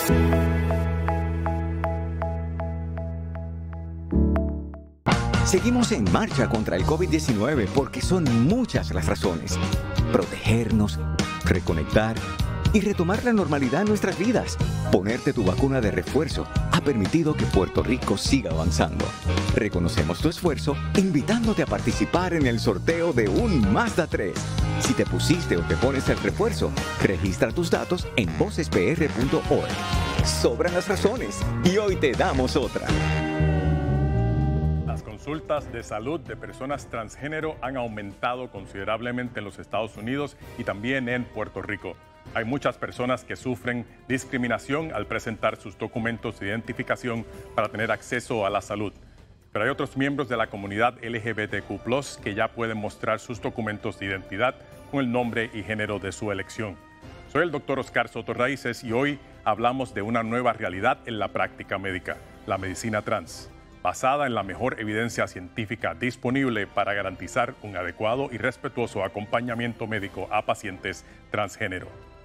Seguimos en marcha contra el COVID-19 porque son muchas las razones. Protegernos, reconectar y retomar la normalidad en nuestras vidas. Ponerte tu vacuna de refuerzo ha permitido que Puerto Rico siga avanzando. Reconocemos tu esfuerzo invitándote a participar en el sorteo de un Mazda 3. Si te pusiste o te pones el refuerzo, registra tus datos en vocespr.org. Sobran las razones y hoy te damos otra. Las consultas de salud de personas transgénero han aumentado considerablemente en los Estados Unidos y también en Puerto Rico. Hay muchas personas que sufren discriminación al presentar sus documentos de identificación para tener acceso a la salud. Pero hay otros miembros de la comunidad LGBTQ+ que ya pueden mostrar sus documentos de identidad con el nombre y género de su elección. Soy el Dr. Oscar Soto Raíces y hoy hablamos de una nueva realidad en la práctica médica, la medicina trans, basada en la mejor evidencia científica disponible para garantizar un adecuado y respetuoso acompañamiento médico a pacientes transgénero.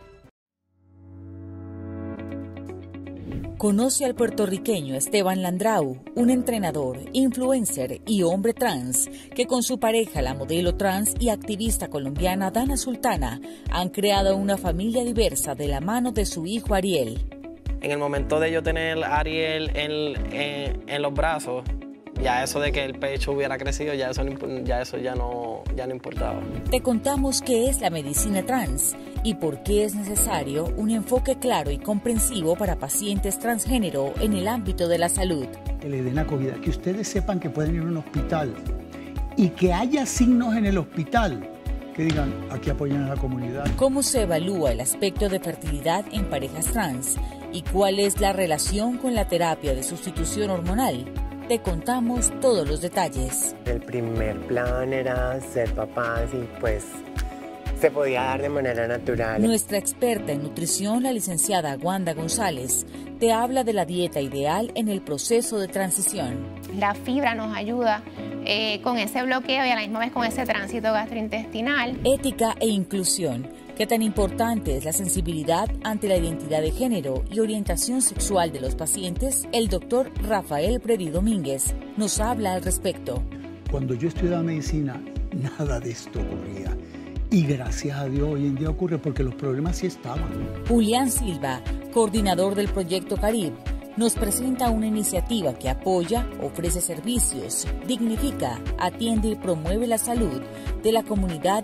Conoce al puertorriqueño Esteban Landrau, un entrenador, influencer y hombre trans, que con su pareja, la modelo trans y activista colombiana Dana Sultana, han creado una familia diversa de la mano de su hijo Ariel. En el momento de yo tener a Ariel en los brazos, ya eso de que el pecho hubiera crecido, ya eso ya no importaba. Te contamos qué es la medicina trans y por qué es necesario un enfoque claro y comprensivo para pacientes transgénero en el ámbito de la salud. Que le den la COVID, que ustedes sepan que pueden ir a un hospital y que haya signos en el hospital que digan, aquí apoyan a la comunidad. ¿Cómo se evalúa el aspecto de fertilidad en parejas trans? ¿Y cuál es la relación con la terapia de sustitución hormonal? Te contamos todos los detalles. El primer plan era ser papás y pues se podía dar de manera natural. Nuestra experta en nutrición, la licenciada Wanda González, te habla de la dieta ideal en el proceso de transición. La fibra nos ayuda con ese bloqueo y a la misma vez con ese tránsito gastrointestinal. Ética e inclusión. ¿Qué tan importante es la sensibilidad ante la identidad de género y orientación sexual de los pacientes? El doctor Rafael Predi Domínguez nos habla al respecto. Cuando yo estudiaba medicina, nada de esto ocurría. Y gracias a Dios hoy en día ocurre porque los problemas sí estaban. Julián Silva, coordinador del Proyecto Carib, nos presenta una iniciativa que apoya, ofrece servicios, dignifica, atiende y promueve la salud de la comunidad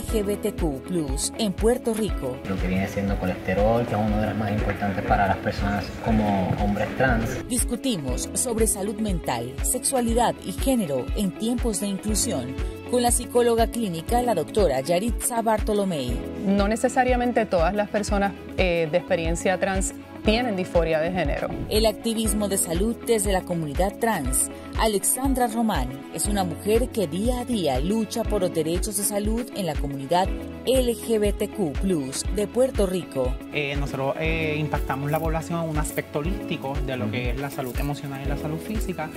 LGBTQ+ en Puerto Rico. Lo que viene siendo colesterol, que es uno de los más importantes para las personas como hombres trans. Discutimos sobre salud mental, sexualidad y género en tiempos de inclusión con la psicóloga clínica, la doctora Yaritza Bartolomé. No necesariamente todas las personas de experiencia trans tienen disforia de género. El activismo de salud desde la comunidad trans. Alexandra Román es una mujer que día a día lucha por los derechos de salud en la comunidad LGBTQ+ de Puerto Rico. Nosotros impactamos la población en un aspecto holístico de lo que es la salud emocional y la salud física.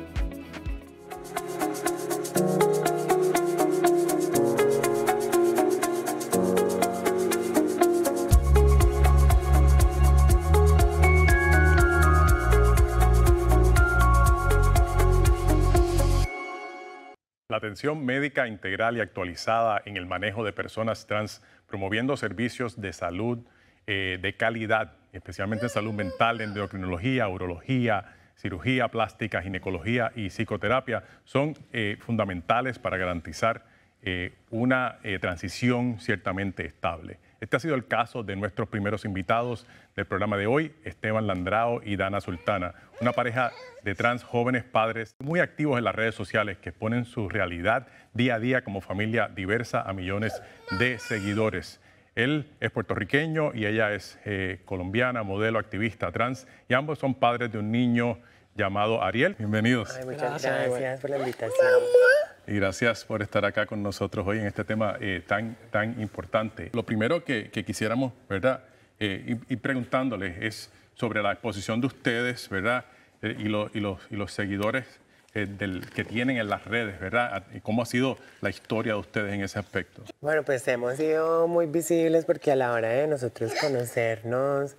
La atención médica integral y actualizada en el manejo de personas trans, promoviendo servicios de salud de calidad, especialmente en salud mental, endocrinología, urología, cirugía plástica, ginecología y psicoterapia, son fundamentales para garantizar una transición ciertamente estable. Este ha sido el caso de nuestros primeros invitados del programa de hoy, Esteban Landrau y Dana Sultana, una pareja de trans jóvenes padres muy activos en las redes sociales que exponen su realidad día a día como familia diversa a millones de seguidores. Él es puertorriqueño y ella es colombiana, modelo, activista trans, y ambos son padres de un niño llamado Ariel. Bienvenidos. Ay, muchas gracias por la invitación. Y gracias por estar acá con nosotros hoy en este tema tan importante. Lo primero que quisiéramos, ¿verdad? Y preguntándoles es sobre la exposición de ustedes, ¿verdad? Y los seguidores que tienen en las redes, ¿verdad? ¿Y cómo ha sido la historia de ustedes en ese aspecto? Bueno, pues hemos sido muy visibles porque a la hora de nosotros conocernos,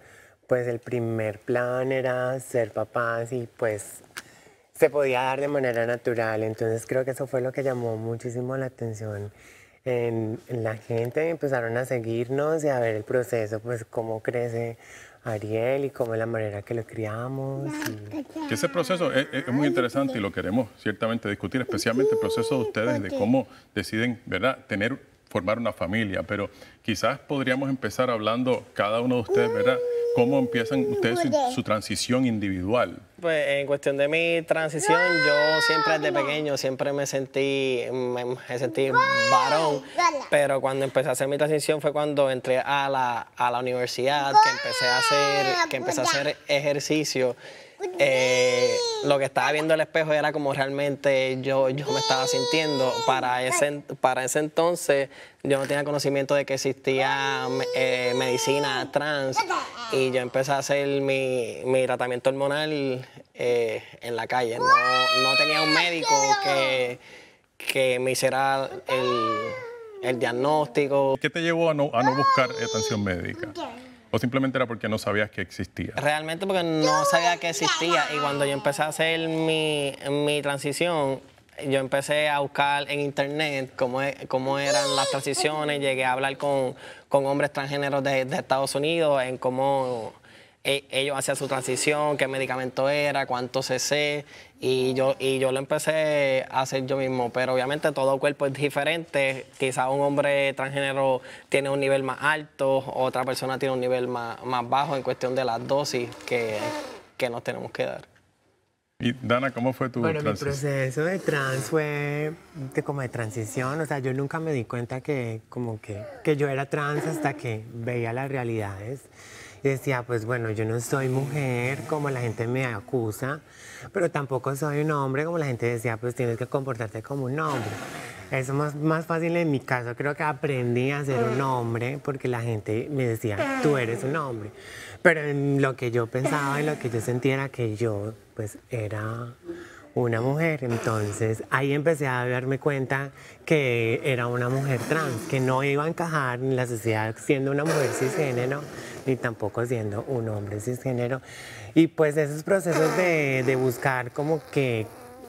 pues el primer plan era ser papás y pues se podía dar de manera natural. Entonces creo que eso fue lo que llamó muchísimo la atención en la gente. Empezaron a seguirnos y a ver el proceso, pues cómo crece Ariel y cómo es la manera que lo criamos. Que ese proceso es muy interesante y lo queremos ciertamente discutir, especialmente el proceso de ustedes, de cómo deciden, ¿verdad?, formar una familia. Pero quizás podríamos empezar hablando cada uno de ustedes, ¿verdad?, cómo empiezan ustedes su transición individual. Pues en cuestión de mi transición, yo siempre desde pequeño siempre me sentí varón, pero cuando empecé a hacer mi transición fue cuando entré a la universidad, que empecé a hacer ejercicio. Lo que estaba viendo el espejo era como realmente yo me estaba sintiendo. Para ese entonces yo no tenía conocimiento de que existía medicina trans y yo empecé a hacer mi tratamiento hormonal en la calle. No tenía un médico que me hiciera el diagnóstico. ¿Qué te llevó a no buscar atención médica? ¿O simplemente era porque no sabías que existía? Realmente porque no sabía que existía, y cuando yo empecé a hacer mi transición, yo empecé a buscar en internet cómo eran las transiciones. Llegué a hablar con hombres transgéneros de Estados Unidos en cómo ellos hacían su transición, qué medicamento era, cuánto cc, y yo lo empecé a hacer yo mismo. Pero obviamente todo cuerpo es diferente. Quizás un hombre transgénero tiene un nivel más alto, otra persona tiene un nivel más bajo en cuestión de las dosis que nos tenemos que dar. Y Dana, ¿cómo fue tu transición? Mi proceso de trans fue como de transición. O sea, yo nunca me di cuenta que yo era trans hasta que veía las realidades. Y decía, pues bueno, yo no soy mujer como la gente me acusa, pero tampoco soy un hombre como la gente decía, pues tienes que comportarte como un hombre. Eso es más fácil en mi caso. Creo que aprendí a ser un hombre porque la gente me decía, tú eres un hombre. Pero en lo que yo pensaba y lo que yo sentía era que yo pues era una mujer. Entonces ahí empecé a darme cuenta que era una mujer trans, que no iba a encajar en la sociedad siendo una mujer cisgénero, ni tampoco siendo un hombre cisgénero. Y pues esos procesos de buscar como que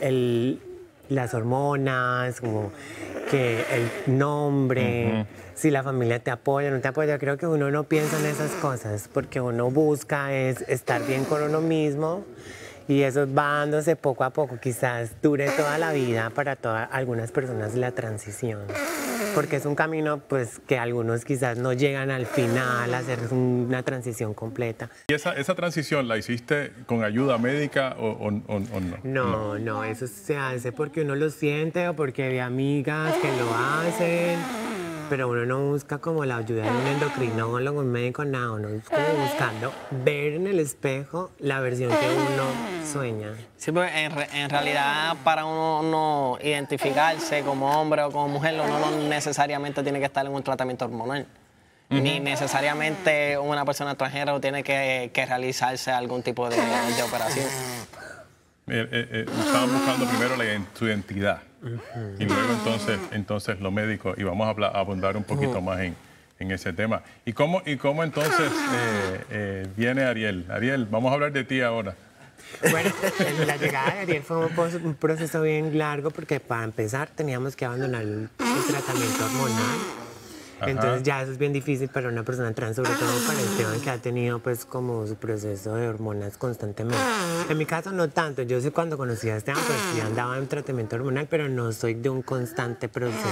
las hormonas, como que el nombre, si la familia te apoya o no te apoya, creo que uno no piensa en esas cosas, porque uno busca es estar bien con uno mismo. Y eso va dándose poco a poco, quizás dure toda la vida para algunas personas la transición, porque es un camino pues que algunos quizás no llegan al final a hacer una transición completa. ¿Y esa transición la hiciste con ayuda médica o no? No, eso se hace porque uno lo siente o porque hay amigas que lo hacen. Pero uno no busca como la ayuda de un endocrinólogo, un médico, nada. Uno es como buscando ver en el espejo la versión que uno sueña. Sí, porque en realidad para uno identificarse como hombre o como mujer, uno no necesariamente tiene que estar en un tratamiento hormonal. Ni necesariamente una persona extranjera tiene que realizarse algún tipo de operación. Estaban buscando primero su identidad y luego entonces lo médico, y vamos a abundar un poquito más en ese tema. ¿Y cómo entonces viene Ariel? Ariel, vamos a hablar de ti ahora. Bueno, la llegada de Ariel fue un proceso bien largo porque para empezar teníamos que abandonar el tratamiento hormonal. Entonces ya eso es bien difícil para una persona trans, sobre todo para Esteban, que ha tenido pues como su proceso de hormonas constantemente. En mi caso no tanto, yo sé cuando conocí a Esteban pues ya andaba en tratamiento hormonal, pero no soy de un constante proceso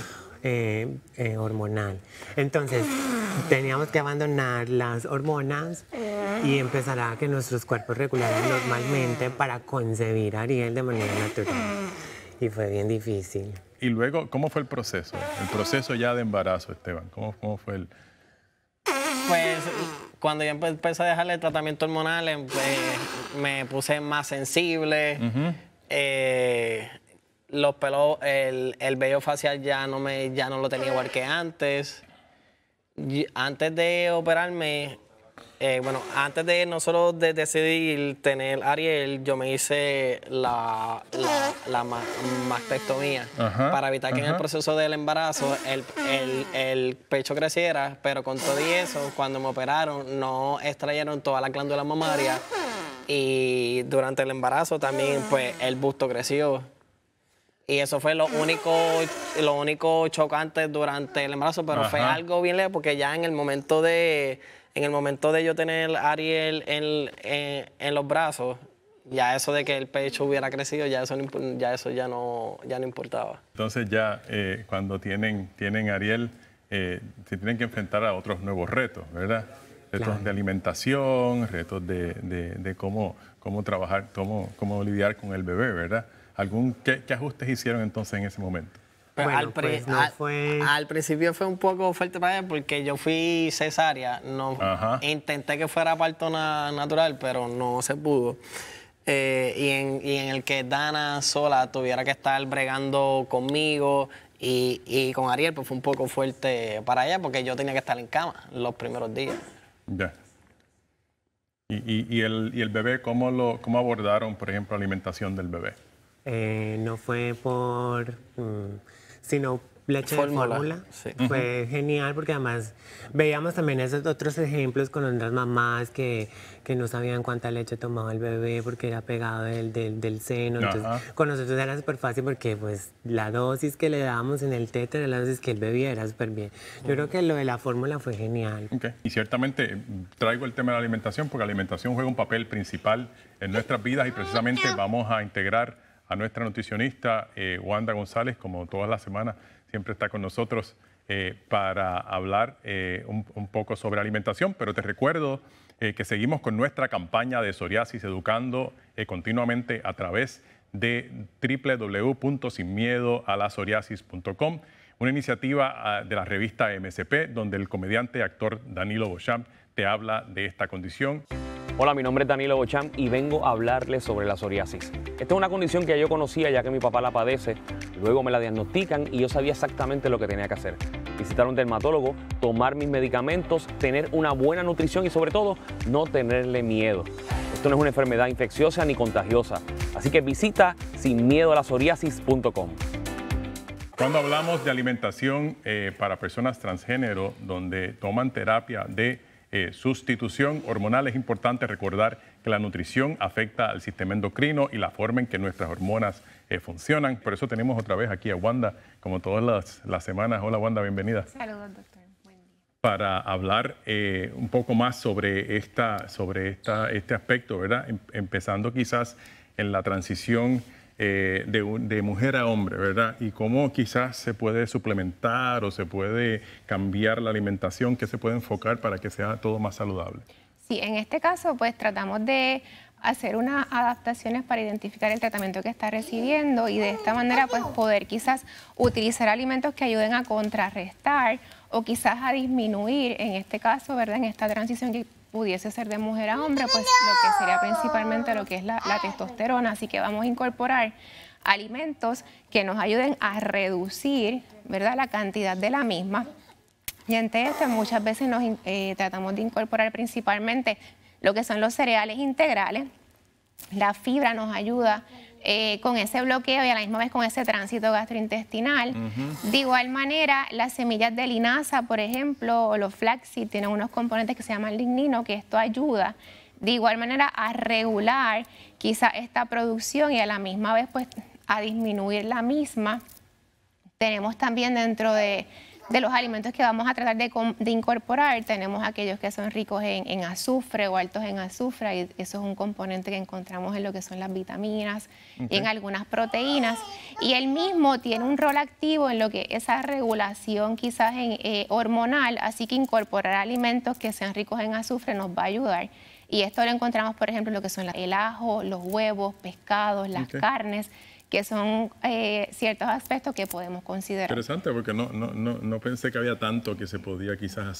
hormonal. Entonces teníamos que abandonar las hormonas y empezar a que nuestros cuerpos regularan normalmente para concebir a Ariel de manera natural. Y fue bien difícil. Y luego, ¿cómo fue el proceso? El proceso ya de embarazo, Esteban. ¿Cómo fue el...? Pues cuando yo empecé a dejarle el tratamiento hormonal, me puse más sensible. Los pelos, el vello facial ya no lo tenía igual que antes. Antes de operarme, Bueno, antes de nosotros decidir tener Ariel, yo me hice la mastectomía para evitar que en el proceso del embarazo el pecho creciera, pero con todo y eso, cuando me operaron, no extrayeron todas las glándulas mamarias y durante el embarazo también, pues, el busto creció. Y eso fue lo único chocante durante el embarazo, pero fue algo bien leve porque ya en el momento de yo tener a Ariel en los brazos, ya eso de que el pecho hubiera crecido, ya eso ya no importaba. Entonces ya cuando tienen a Ariel, se tienen que enfrentar a otros nuevos retos, ¿verdad? Retos de alimentación, retos de cómo trabajar, cómo lidiar con el bebé, ¿verdad? ¿Qué ajustes hicieron entonces en ese momento? Bueno, al principio fue un poco fuerte para él porque yo fui cesárea. Intenté que fuera parto natural, pero no se pudo. Y en el que Dana sola tuviera que estar bregando conmigo y con Ariel, pues fue un poco fuerte para ella porque yo tenía que estar en cama los primeros días. Ya. ¿Y el bebé, cómo abordaron, por ejemplo, la alimentación del bebé? No fue sino leche de fórmula. Sí. Fue genial porque además veíamos también esos otros ejemplos con otras mamás que no sabían cuánta leche tomaba el bebé porque era pegado del seno. Entonces, con nosotros era súper fácil porque pues la dosis que le dábamos en el téter era la dosis que él bebía, era súper bien. Yo creo que lo de la fórmula fue genial. Y ciertamente traigo el tema de la alimentación porque la alimentación juega un papel principal en nuestras vidas y precisamente vamos a integrar a nuestra nutricionista, Wanda González, como todas las semanas, siempre está con nosotros para hablar un poco sobre alimentación. Pero te recuerdo que seguimos con nuestra campaña de psoriasis, educando continuamente a través de www.sinmiedoalasoriasis.com, una iniciativa de la revista MSP, donde el comediante y actor Danilo Beauchamp te habla de esta condición. Hola, mi nombre es Danilo Beauchamp y vengo a hablarles sobre la psoriasis. Esta es una condición que yo conocía ya que mi papá la padece, luego me la diagnostican y yo sabía exactamente lo que tenía que hacer. Visitar a un dermatólogo, tomar mis medicamentos, tener una buena nutrición y sobre todo no tenerle miedo. Esto no es una enfermedad infecciosa ni contagiosa, así que visita sinmiedoalasoriasis.com. Cuando hablamos de alimentación para personas transgénero, donde toman terapia de sustitución hormonal, es importante recordar que la nutrición afecta al sistema endocrino y la forma en que nuestras hormonas funcionan. Por eso tenemos otra vez aquí a Wanda, como todas las semanas. Hola, Wanda, bienvenida. Saludos, doctor. Buen día. Para hablar un poco más sobre este aspecto, ¿verdad? Empezando quizás en la transición de mujer a hombre, ¿verdad? Y cómo quizás se puede suplementar o se puede cambiar la alimentación, que se puede enfocar para que sea todo más saludable. Sí, en este caso, pues tratamos de hacer unas adaptaciones para identificar el tratamiento que está recibiendo y de esta manera, pues poder quizás utilizar alimentos que ayuden a contrarrestar o quizás a disminuir, en este caso, ¿verdad? En esta transición que pudiese ser de mujer a hombre, pues lo que sería principalmente lo que es la testosterona. Así que vamos a incorporar alimentos que nos ayuden a reducir, ¿verdad?, la cantidad de la misma. Y entre este muchas veces tratamos de incorporar principalmente lo que son los cereales integrales. La fibra nos ayuda con ese bloqueo y a la misma vez con ese tránsito gastrointestinal. De igual manera, las semillas de linaza, por ejemplo, o los flaxseed, tienen unos componentes que se llaman lignino, que esto ayuda de igual manera a regular quizá esta producción y a la misma vez pues a disminuir la misma. Tenemos también dentro de los alimentos que vamos a tratar de incorporar, tenemos aquellos que son ricos en azufre o altos en azufre, y eso es un componente que encontramos en lo que son las vitaminas y en algunas proteínas. Y él mismo tiene un rol activo en lo que esa regulación quizás hormonal, así que incorporar alimentos que sean ricos en azufre nos va a ayudar. Y esto lo encontramos, por ejemplo, en lo que son el ajo, los huevos, pescados, las carnes, que son ciertos aspectos que podemos considerar. Interesante, porque no pensé que había tanto que se podía quizás hacer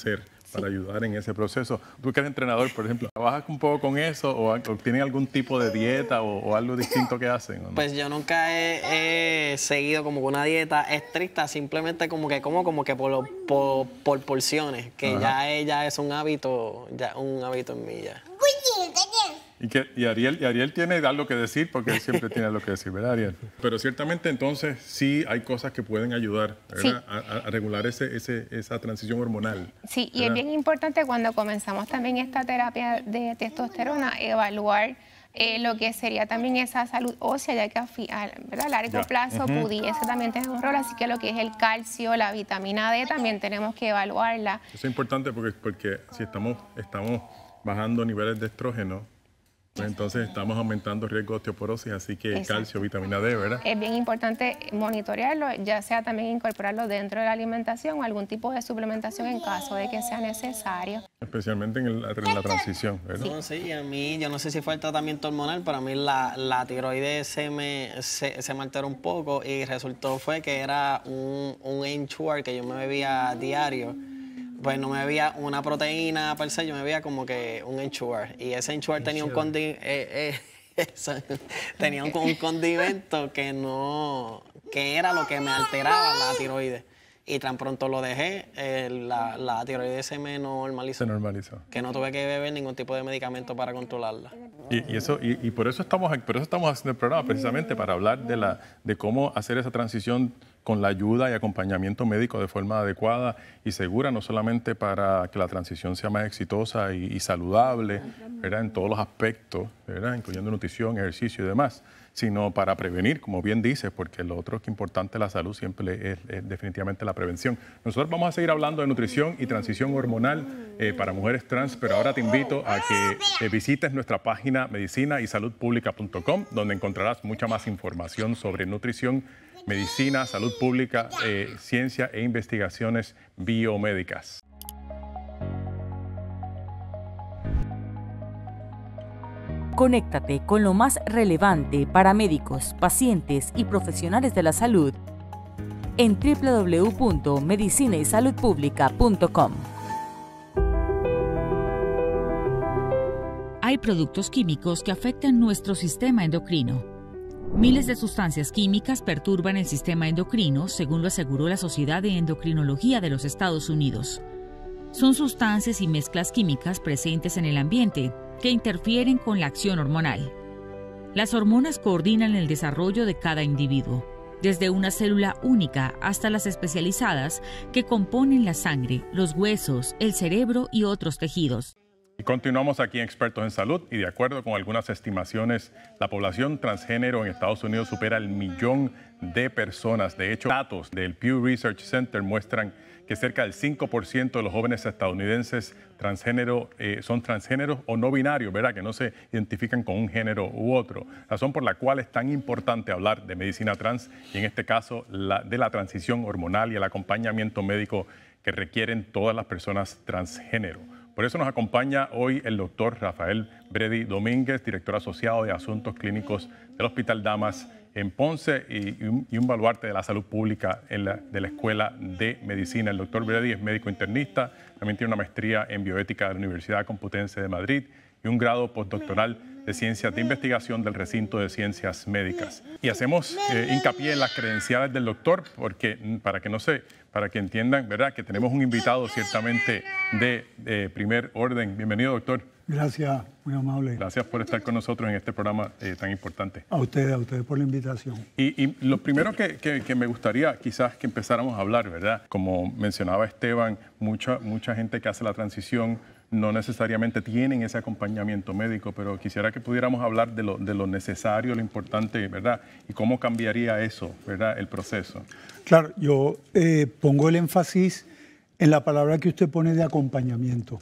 para ayudar en ese proceso. Tú que eres entrenador, por ejemplo, ¿trabajas un poco con eso o tienen algún tipo de dieta o algo distinto que hacen? ¿O no? Pues yo nunca he seguido como una dieta estricta, simplemente como que por porciones, que ya es un hábito en mí ya. Y Ariel tiene algo que decir, porque él siempre tiene algo que decir, ¿verdad, Ariel? Pero ciertamente entonces sí hay cosas que pueden ayudar, ¿verdad? Sí. A regular esa transición hormonal. Sí, ¿verdad? Y es bien importante cuando comenzamos también esta terapia de testosterona, evaluar lo que sería también esa salud ósea, ya que ¿verdad? A largo plazo pudiese también tener un rol, así que lo que es el calcio, la vitamina D, también tenemos que evaluarla. Eso es importante porque si estamos bajando niveles de estrógeno, pues entonces estamos aumentando el riesgo de osteoporosis, así que calcio, vitamina D, ¿verdad? Es bien importante monitorearlo, ya sea también incorporarlo dentro de la alimentación o algún tipo de suplementación en caso de que sea necesario. Especialmente en la transición, ¿verdad? No, sí, a mí, yo no sé si fue el tratamiento hormonal, pero a mí la tiroides se me alteró un poco y resultó fue que era un Ensure que yo me bebía diario. Pues no me bebía una proteína per se, yo me bebía como que un Ensure. Y ese Ensure tenía un condimento que era lo que me alteraba la tiroides. Y tan pronto lo dejé, la tiroides se me normalizó. Se normalizó. Que no tuve que beber ningún tipo de medicamento para controlarla. Y por eso estamos haciendo el programa, precisamente para hablar de cómo hacer esa transición con la ayuda y acompañamiento médico de forma adecuada y segura, no solamente para que la transición sea más exitosa y saludable, ¿verdad? En todos los aspectos, ¿verdad? Incluyendo nutrición, ejercicio y demás, sino para prevenir, como bien dices, porque lo otro que es importante la salud siempre es definitivamente la prevención. Nosotros vamos a seguir hablando de nutrición y transición hormonal para mujeres trans, pero ahora te invito a que visites nuestra página medicinaysaludpublica.com, donde encontrarás mucha más información sobre nutrición, medicina, salud pública, ciencia e investigaciones biomédicas. Conéctate con lo más relevante para médicos, pacientes y profesionales de la salud en www.medicinaysaludpublica.com. Hay productos químicos que afectan nuestro sistema endocrino. Miles de sustancias químicas perturban el sistema endocrino, según lo aseguró la Sociedad de Endocrinología de los Estados Unidos. Son sustancias y mezclas químicas presentes en el ambiente que interfieren con la acción hormonal. Las hormonas coordinan el desarrollo de cada individuo, desde una célula única hasta las especializadas que componen la sangre, los huesos, el cerebro y otros tejidos. Y continuamos aquí en Expertos en Salud y de acuerdo con algunas estimaciones, la población transgénero en Estados Unidos supera el 1 millón de personas. De hecho, datos del Pew Research Center muestran que cerca del 5% de los jóvenes estadounidenses transgénero son transgéneros o no binarios, ¿verdad? Que no se identifican con un género u otro. Razón por la cual es tan importante hablar de medicina trans y en este caso de la transición hormonal y el acompañamiento médico que requieren todas las personas transgénero. Por eso nos acompaña hoy el doctor Rafael Bredy Domínguez, director asociado de Asuntos Clínicos del Hospital Damas en Ponce y un baluarte de la salud pública de la Escuela de Medicina. El doctor Bredy es médico internista, también tiene una maestría en bioética de la Universidad Complutense de Madrid y un grado postdoctoral de Ciencias de Investigación del Recinto de Ciencias Médicas. Y hacemos hincapié en las credenciales del doctor porque para que entiendan, ¿verdad?, que tenemos un invitado ciertamente de primer orden. Bienvenido, doctor. Gracias, muy amable. Gracias por estar con nosotros en este programa tan importante. A ustedes por la invitación. Y lo primero que me gustaría quizás que empezáramos a hablar, ¿verdad? Como mencionaba Esteban, mucha gente que hace la transición no necesariamente tienen ese acompañamiento médico, pero quisiera que pudiéramos hablar de lo necesario, lo importante, ¿verdad? Y cómo cambiaría eso, ¿verdad? El proceso. Claro, yo pongo el énfasis en la palabra que usted pone de acompañamiento.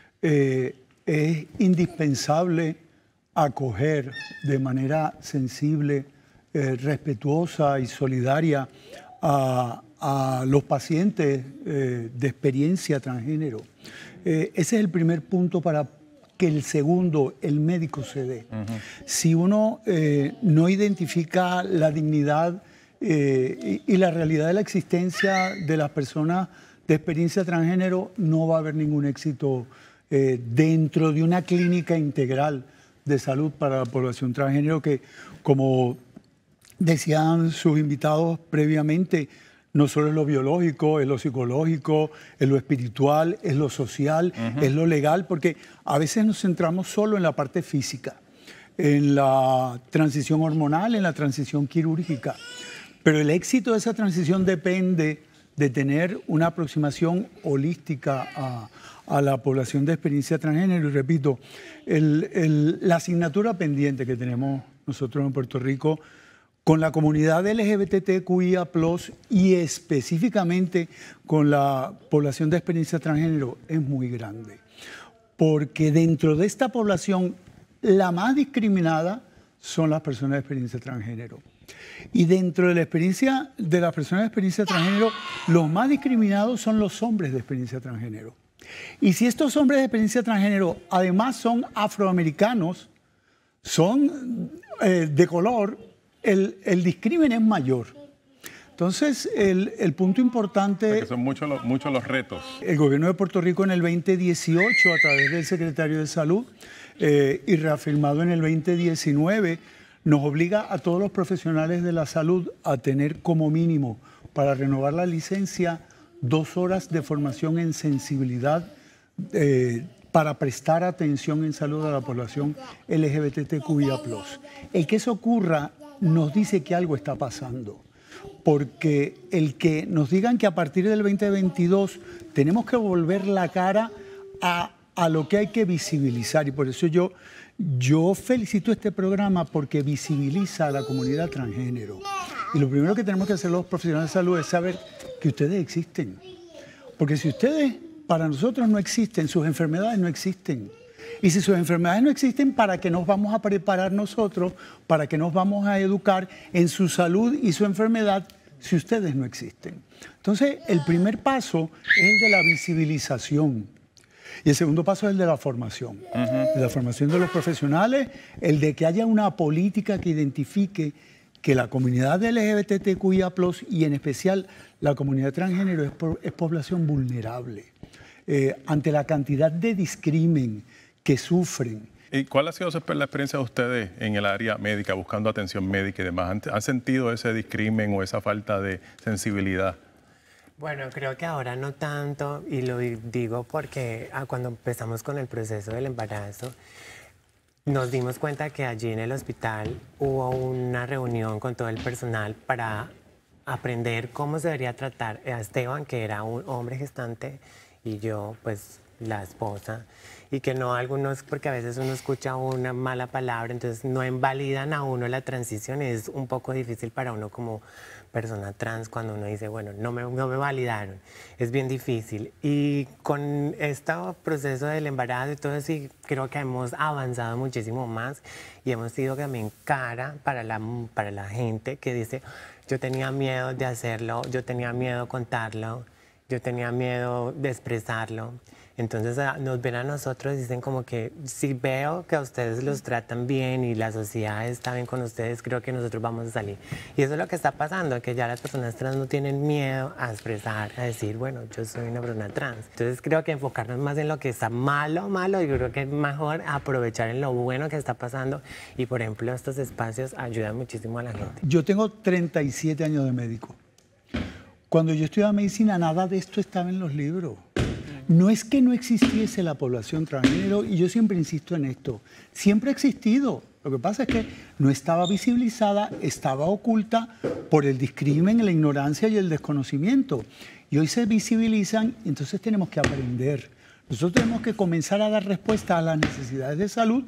Es indispensable acoger de manera sensible, respetuosa y solidaria a los pacientes de experiencia transgénero. Ese es el primer punto para que el segundo, el médico, se dé. Si uno no identifica la dignidad y la realidad de la existencia de las personas de experiencia transgénero, no va a haber ningún éxito dentro de una clínica integral de salud para la población transgénero que, como decían sus invitados previamente, no solo es lo biológico, es lo psicológico, es lo espiritual, es lo social, es lo legal, porque a veces nos centramos solo en la parte física, en la transición hormonal, en la transición quirúrgica. Pero el éxito de esa transición depende de tener una aproximación holística a la población de experiencia transgénero. Y repito, la asignatura pendiente que tenemos nosotros en Puerto Rico con la comunidad LGBTQIA+, y específicamente con la población de experiencia transgénero es muy grande. Porque dentro de esta población, la más discriminada son las personas de experiencia transgénero. Y dentro de la experiencia de las personas de experiencia transgénero, los más discriminados son los hombres de experiencia transgénero. Y si estos hombres de experiencia transgénero además son afroamericanos, son de color, el discrimen es mayor. Entonces, el punto importante... Porque son muchos los retos. El gobierno de Puerto Rico en el 2018, a través del secretario de Salud, y reafirmado en el 2019, nos obliga a todos los profesionales de la salud a tener como mínimo, para renovar la licencia, 2 horas de formación en sensibilidad para prestar atención en salud a la población LGBTQIA+. El que eso ocurra nos dice que algo está pasando, porque el que nos digan que a partir del 2022 tenemos que volver la cara a lo que hay que visibilizar, y por eso yo felicito este programa porque visibiliza a la comunidad transgénero. Y lo primero que tenemos que hacer los profesionales de salud es saber que ustedes existen, porque si ustedes para nosotros no existen, sus enfermedades no existen. Y si sus enfermedades no existen, ¿para qué nos vamos a preparar nosotros? ¿Para qué nos vamos a educar en su salud y su enfermedad si ustedes no existen? Entonces, el primer paso es el de la visibilización. Y el segundo paso es el de la formación. De la formación de los profesionales, el de que haya una política que identifique que la comunidad LGBTQIA+, y en especial la comunidad transgénero, es población vulnerable ante la cantidad de discrimen que sufren. ¿Y cuál ha sido la experiencia de ustedes en el área médica, buscando atención médica y demás? ¿Han sentido ese discrimen o esa falta de sensibilidad? Bueno, creo que ahora no tanto, y lo digo porque cuando empezamos con el proceso del embarazo, nos dimos cuenta que allí en el hospital hubo una reunión con todo el personal para aprender cómo se debería tratar a Esteban, que era un hombre gestante, y yo, pues, la esposa, y que no algunos, porque a veces uno escucha una mala palabra, entonces no invalidan a uno la transición. Es un poco difícil para uno como persona trans cuando uno dice, bueno, no me validaron. Es bien difícil. Y con este proceso del embarazo y todo eso, creo que hemos avanzado muchísimo más y hemos sido también cara para la gente que dice, yo tenía miedo de hacerlo, yo tenía miedo de contarlo, yo tenía miedo de expresarlo. Entonces nos ven a nosotros y dicen como que si veo que a ustedes los tratan bien y la sociedad está bien con ustedes, creo que nosotros vamos a salir. Y eso es lo que está pasando, que ya las personas trans no tienen miedo a expresar, a decir, bueno, yo soy una persona trans. Entonces creo que enfocarnos más en lo que está malo, yo creo que es mejor aprovechar en lo bueno que está pasando. Y por ejemplo, estos espacios ayudan muchísimo a la gente. Yo tengo 37 años de médico. Cuando yo estudiaba medicina, nada de esto estaba en los libros. No es que no existiese la población transgénero, y yo siempre insisto en esto, siempre ha existido. Lo que pasa es que no estaba visibilizada, estaba oculta por el discrimen, la ignorancia y el desconocimiento. Y hoy se visibilizan, entonces tenemos que aprender. Nosotros tenemos que comenzar a dar respuesta a las necesidades de salud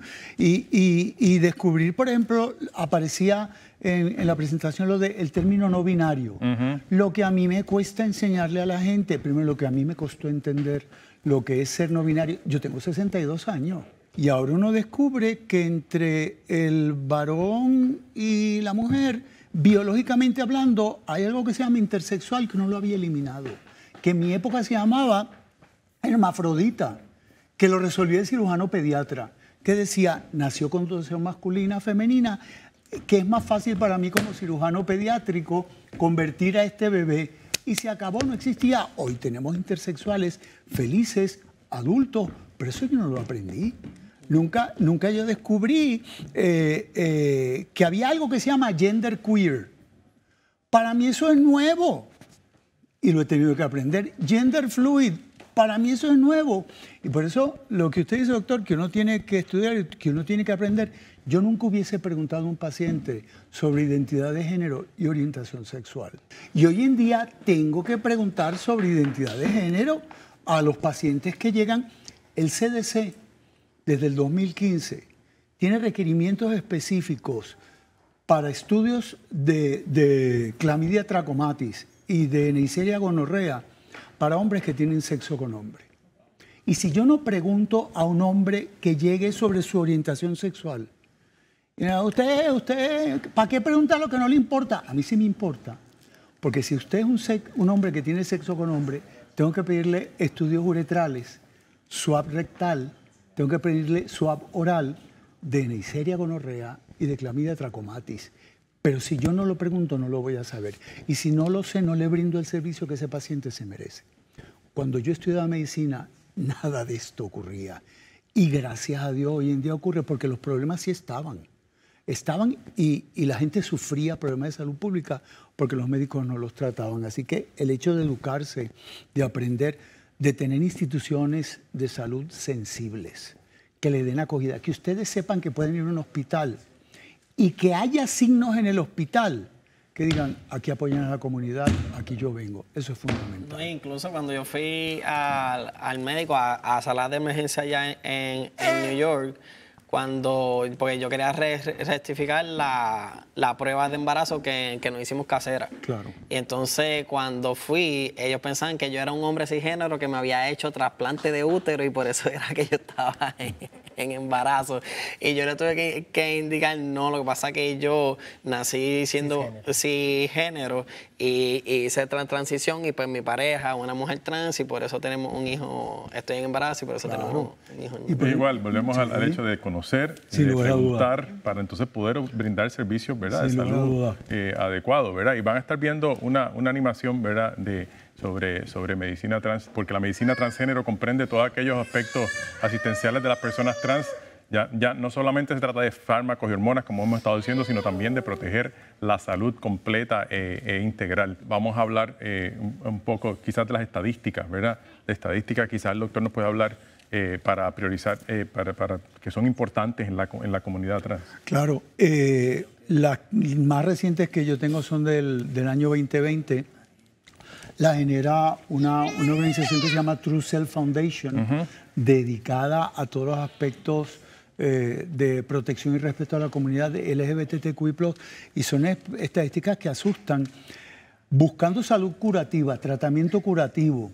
y descubrir, por ejemplo, aparecía en la presentación el término no binario. Lo que a mí me cuesta enseñarle a la gente, primero lo que a mí me costó entender lo que es ser no binario. Yo tengo 62 años y ahora uno descubre que entre el varón y la mujer, biológicamente hablando, hay algo que se llama intersexual que uno lo había eliminado, que en mi época se llamaba hermafrodita, que lo resolvió el cirujano pediatra, que decía, nació con dotación masculina, femenina, que es más fácil para mí como cirujano pediátrico convertir a este bebé. y se acabó, no existía. Hoy tenemos intersexuales felices, adultos, pero eso yo no lo aprendí. Nunca yo descubrí que había algo que se llama gender queer. Para mí eso es nuevo y lo he tenido que aprender. Gender fluid, para mí eso es nuevo. Y por eso lo que usted dice, doctor, que uno tiene que estudiar, que uno tiene que aprender. Yo nunca hubiese preguntado a un paciente sobre identidad de género y orientación sexual. Y hoy en día tengo que preguntar sobre identidad de género a los pacientes que llegan. El CDC, desde el 2015, tiene requerimientos específicos para estudios de clamidia trachomatis y de Neisseria gonorrea para hombres que tienen sexo con hombre. Y si yo no pregunto a un hombre que llegue sobre su orientación sexual, usted, ¿para qué pregunta lo que no le importa? A mí sí me importa. Porque si usted es un hombre que tiene sexo con hombre, tengo que pedirle estudios uretrales, swab rectal, tengo que pedirle swab oral de Neisseria gonorrea y de clamidia trachomatis. Pero si yo no lo pregunto, no lo voy a saber. Y si no lo sé, no le brindo el servicio que ese paciente se merece. Cuando yo estudiaba medicina, nada de esto ocurría. Y gracias a Dios hoy en día ocurre porque los problemas sí estaban. Y la gente sufría problemas de salud pública porque los médicos no los trataban. Así que el hecho de educarse, de aprender, de tener instituciones de salud sensibles, que le den acogida, que ustedes sepan que pueden ir a un hospital y que haya signos en el hospital que digan, aquí apoyan a la comunidad, aquí yo vengo. Eso es fundamental. No, incluso cuando yo fui al médico, a sala de emergencia allá en New York, porque yo quería rectificar la prueba de embarazo que nos hicimos casera. Claro. Y entonces cuando fui, ellos pensaban que yo era un hombre cisgénero que me había hecho trasplante de útero y por eso era que yo estaba en embarazo. Y yo le tuve que indicar, no, lo que pasa es que yo nací siendo cisgénero y hice transición y pues mi pareja, una mujer trans y por eso tenemos un hijo, estoy en embarazo y por eso tenemos un hijo. Y igual, volvemos al hecho de conocer y de preguntar para entonces poder brindar servicios, ¿verdad? De salud adecuados, ¿verdad? Y van a estar viendo una animación, ¿verdad? Sobre medicina trans, porque la medicina transgénero comprende todos aquellos aspectos asistenciales de las personas trans. Ya no solamente se trata de fármacos y hormonas, como hemos estado diciendo, sino también de proteger la salud completa e integral. Vamos a hablar un poco quizás de las estadísticas, ¿verdad? De estadísticas quizás el doctor nos puede hablar para priorizar, para que son importantes en la comunidad trans. Claro. Las más recientes que yo tengo son del año 2020. La genera una organización que se llama True Self Foundation, dedicada a todos los aspectos de protección y respeto a la comunidad de LGBTQI+, y son estadísticas que asustan. Buscando salud curativa, tratamiento curativo,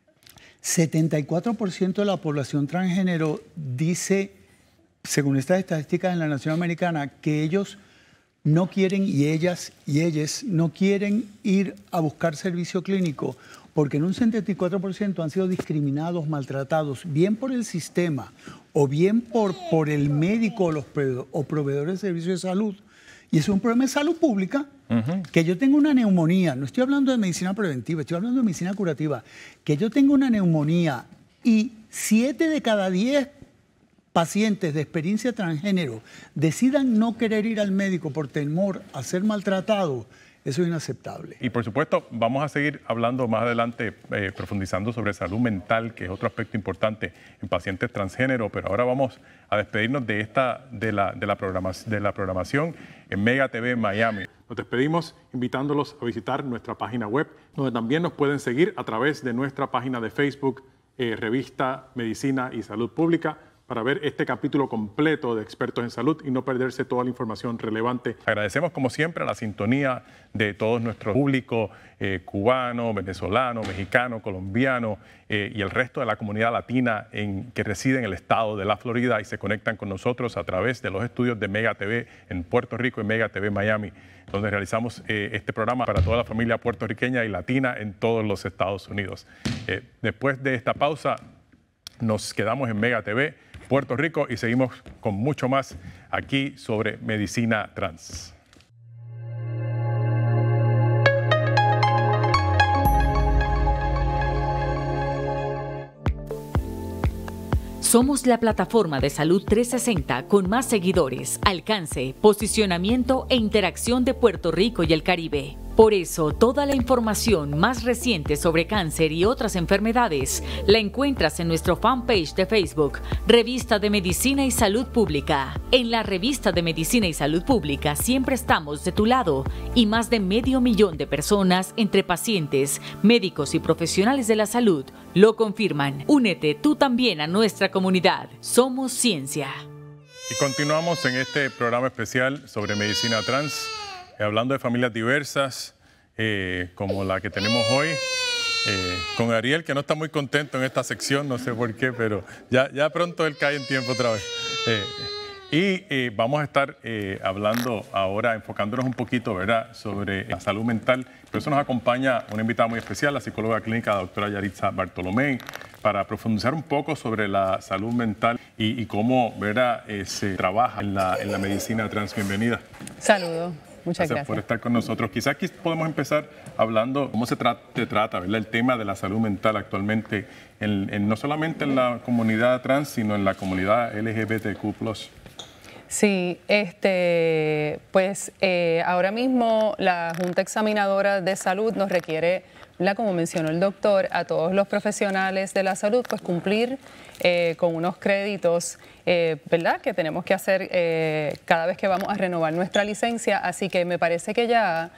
74% de la población transgénero dice, según estas estadísticas en la Nación Americana, que ellos no quieren, y ellas no quieren ir a buscar servicio clínico porque en un 74% han sido discriminados, maltratados, bien por el sistema o bien por el médico o proveedores de servicios de salud. Y es un problema de salud pública. Que yo tenga una neumonía, no estoy hablando de medicina preventiva, estoy hablando de medicina curativa, que yo tenga una neumonía y 7 de cada 10 pacientes de experiencia transgénero decidan no querer ir al médico por temor a ser maltratados, eso es inaceptable. Y por supuesto, vamos a seguir hablando más adelante, profundizando sobre salud mental, que es otro aspecto importante en pacientes transgénero, pero ahora vamos a despedirnos de la programación en Mega TV Miami. Nos despedimos invitándolos a visitar nuestra página web, donde también nos pueden seguir a través de nuestra página de Facebook, Revista Medicina y Salud Pública, para ver este capítulo completo de Expertos en Salud y no perderse toda la información relevante. Agradecemos como siempre a la sintonía de todo nuestro público cubano, venezolano, mexicano, colombiano y el resto de la comunidad latina que reside en el estado de la Florida y se conectan con nosotros a través de los estudios de Mega TV en Puerto Rico y Mega TV Miami, donde realizamos este programa para toda la familia puertorriqueña y latina en todos los Estados Unidos. Después de esta pausa, nos quedamos en Mega TV Puerto Rico y seguimos con mucho más aquí sobre medicina trans. Somos la plataforma de Salud 360 con más seguidores, alcance, posicionamiento e interacción de Puerto Rico y el Caribe. Por eso, toda la información más reciente sobre cáncer y otras enfermedades la encuentras en nuestro fanpage de Facebook, Revista de Medicina y Salud Pública. En la Revista de Medicina y Salud Pública siempre estamos de tu lado y más de 500,000 de personas entre pacientes, médicos y profesionales de la salud lo confirman. Únete tú también a nuestra comunidad. Somos ciencia. Y continuamos en este programa especial sobre medicina trans. Hablando de familias diversas, como la que tenemos hoy, con Ariel, que no está muy contento en esta sección, no sé por qué, pero ya pronto él cae en tiempo otra vez. Vamos a estar hablando ahora, enfocándonos un poquito, ¿verdad?, sobre la salud mental. Por eso nos acompaña una invitada muy especial, la psicóloga clínica, la doctora Yaritza Bartolomé, para profundizar un poco sobre la salud mental y cómo, ¿verdad?, se trabaja en la medicina trans. Bienvenida. Saludos. Muchas gracias por estar con nosotros. Quizás aquí podemos empezar hablando cómo se trata, ¿verdad?, el tema de la salud mental actualmente, no solamente en la comunidad trans, sino en la comunidad LGBTQ+. Sí, pues ahora mismo la Junta Examinadora de Salud nos requiere, como mencionó el doctor, a todos los profesionales de la salud, pues cumplir con unos créditos, ¿verdad?, que tenemos que hacer cada vez que vamos a renovar nuestra licencia. Así que me parece que ya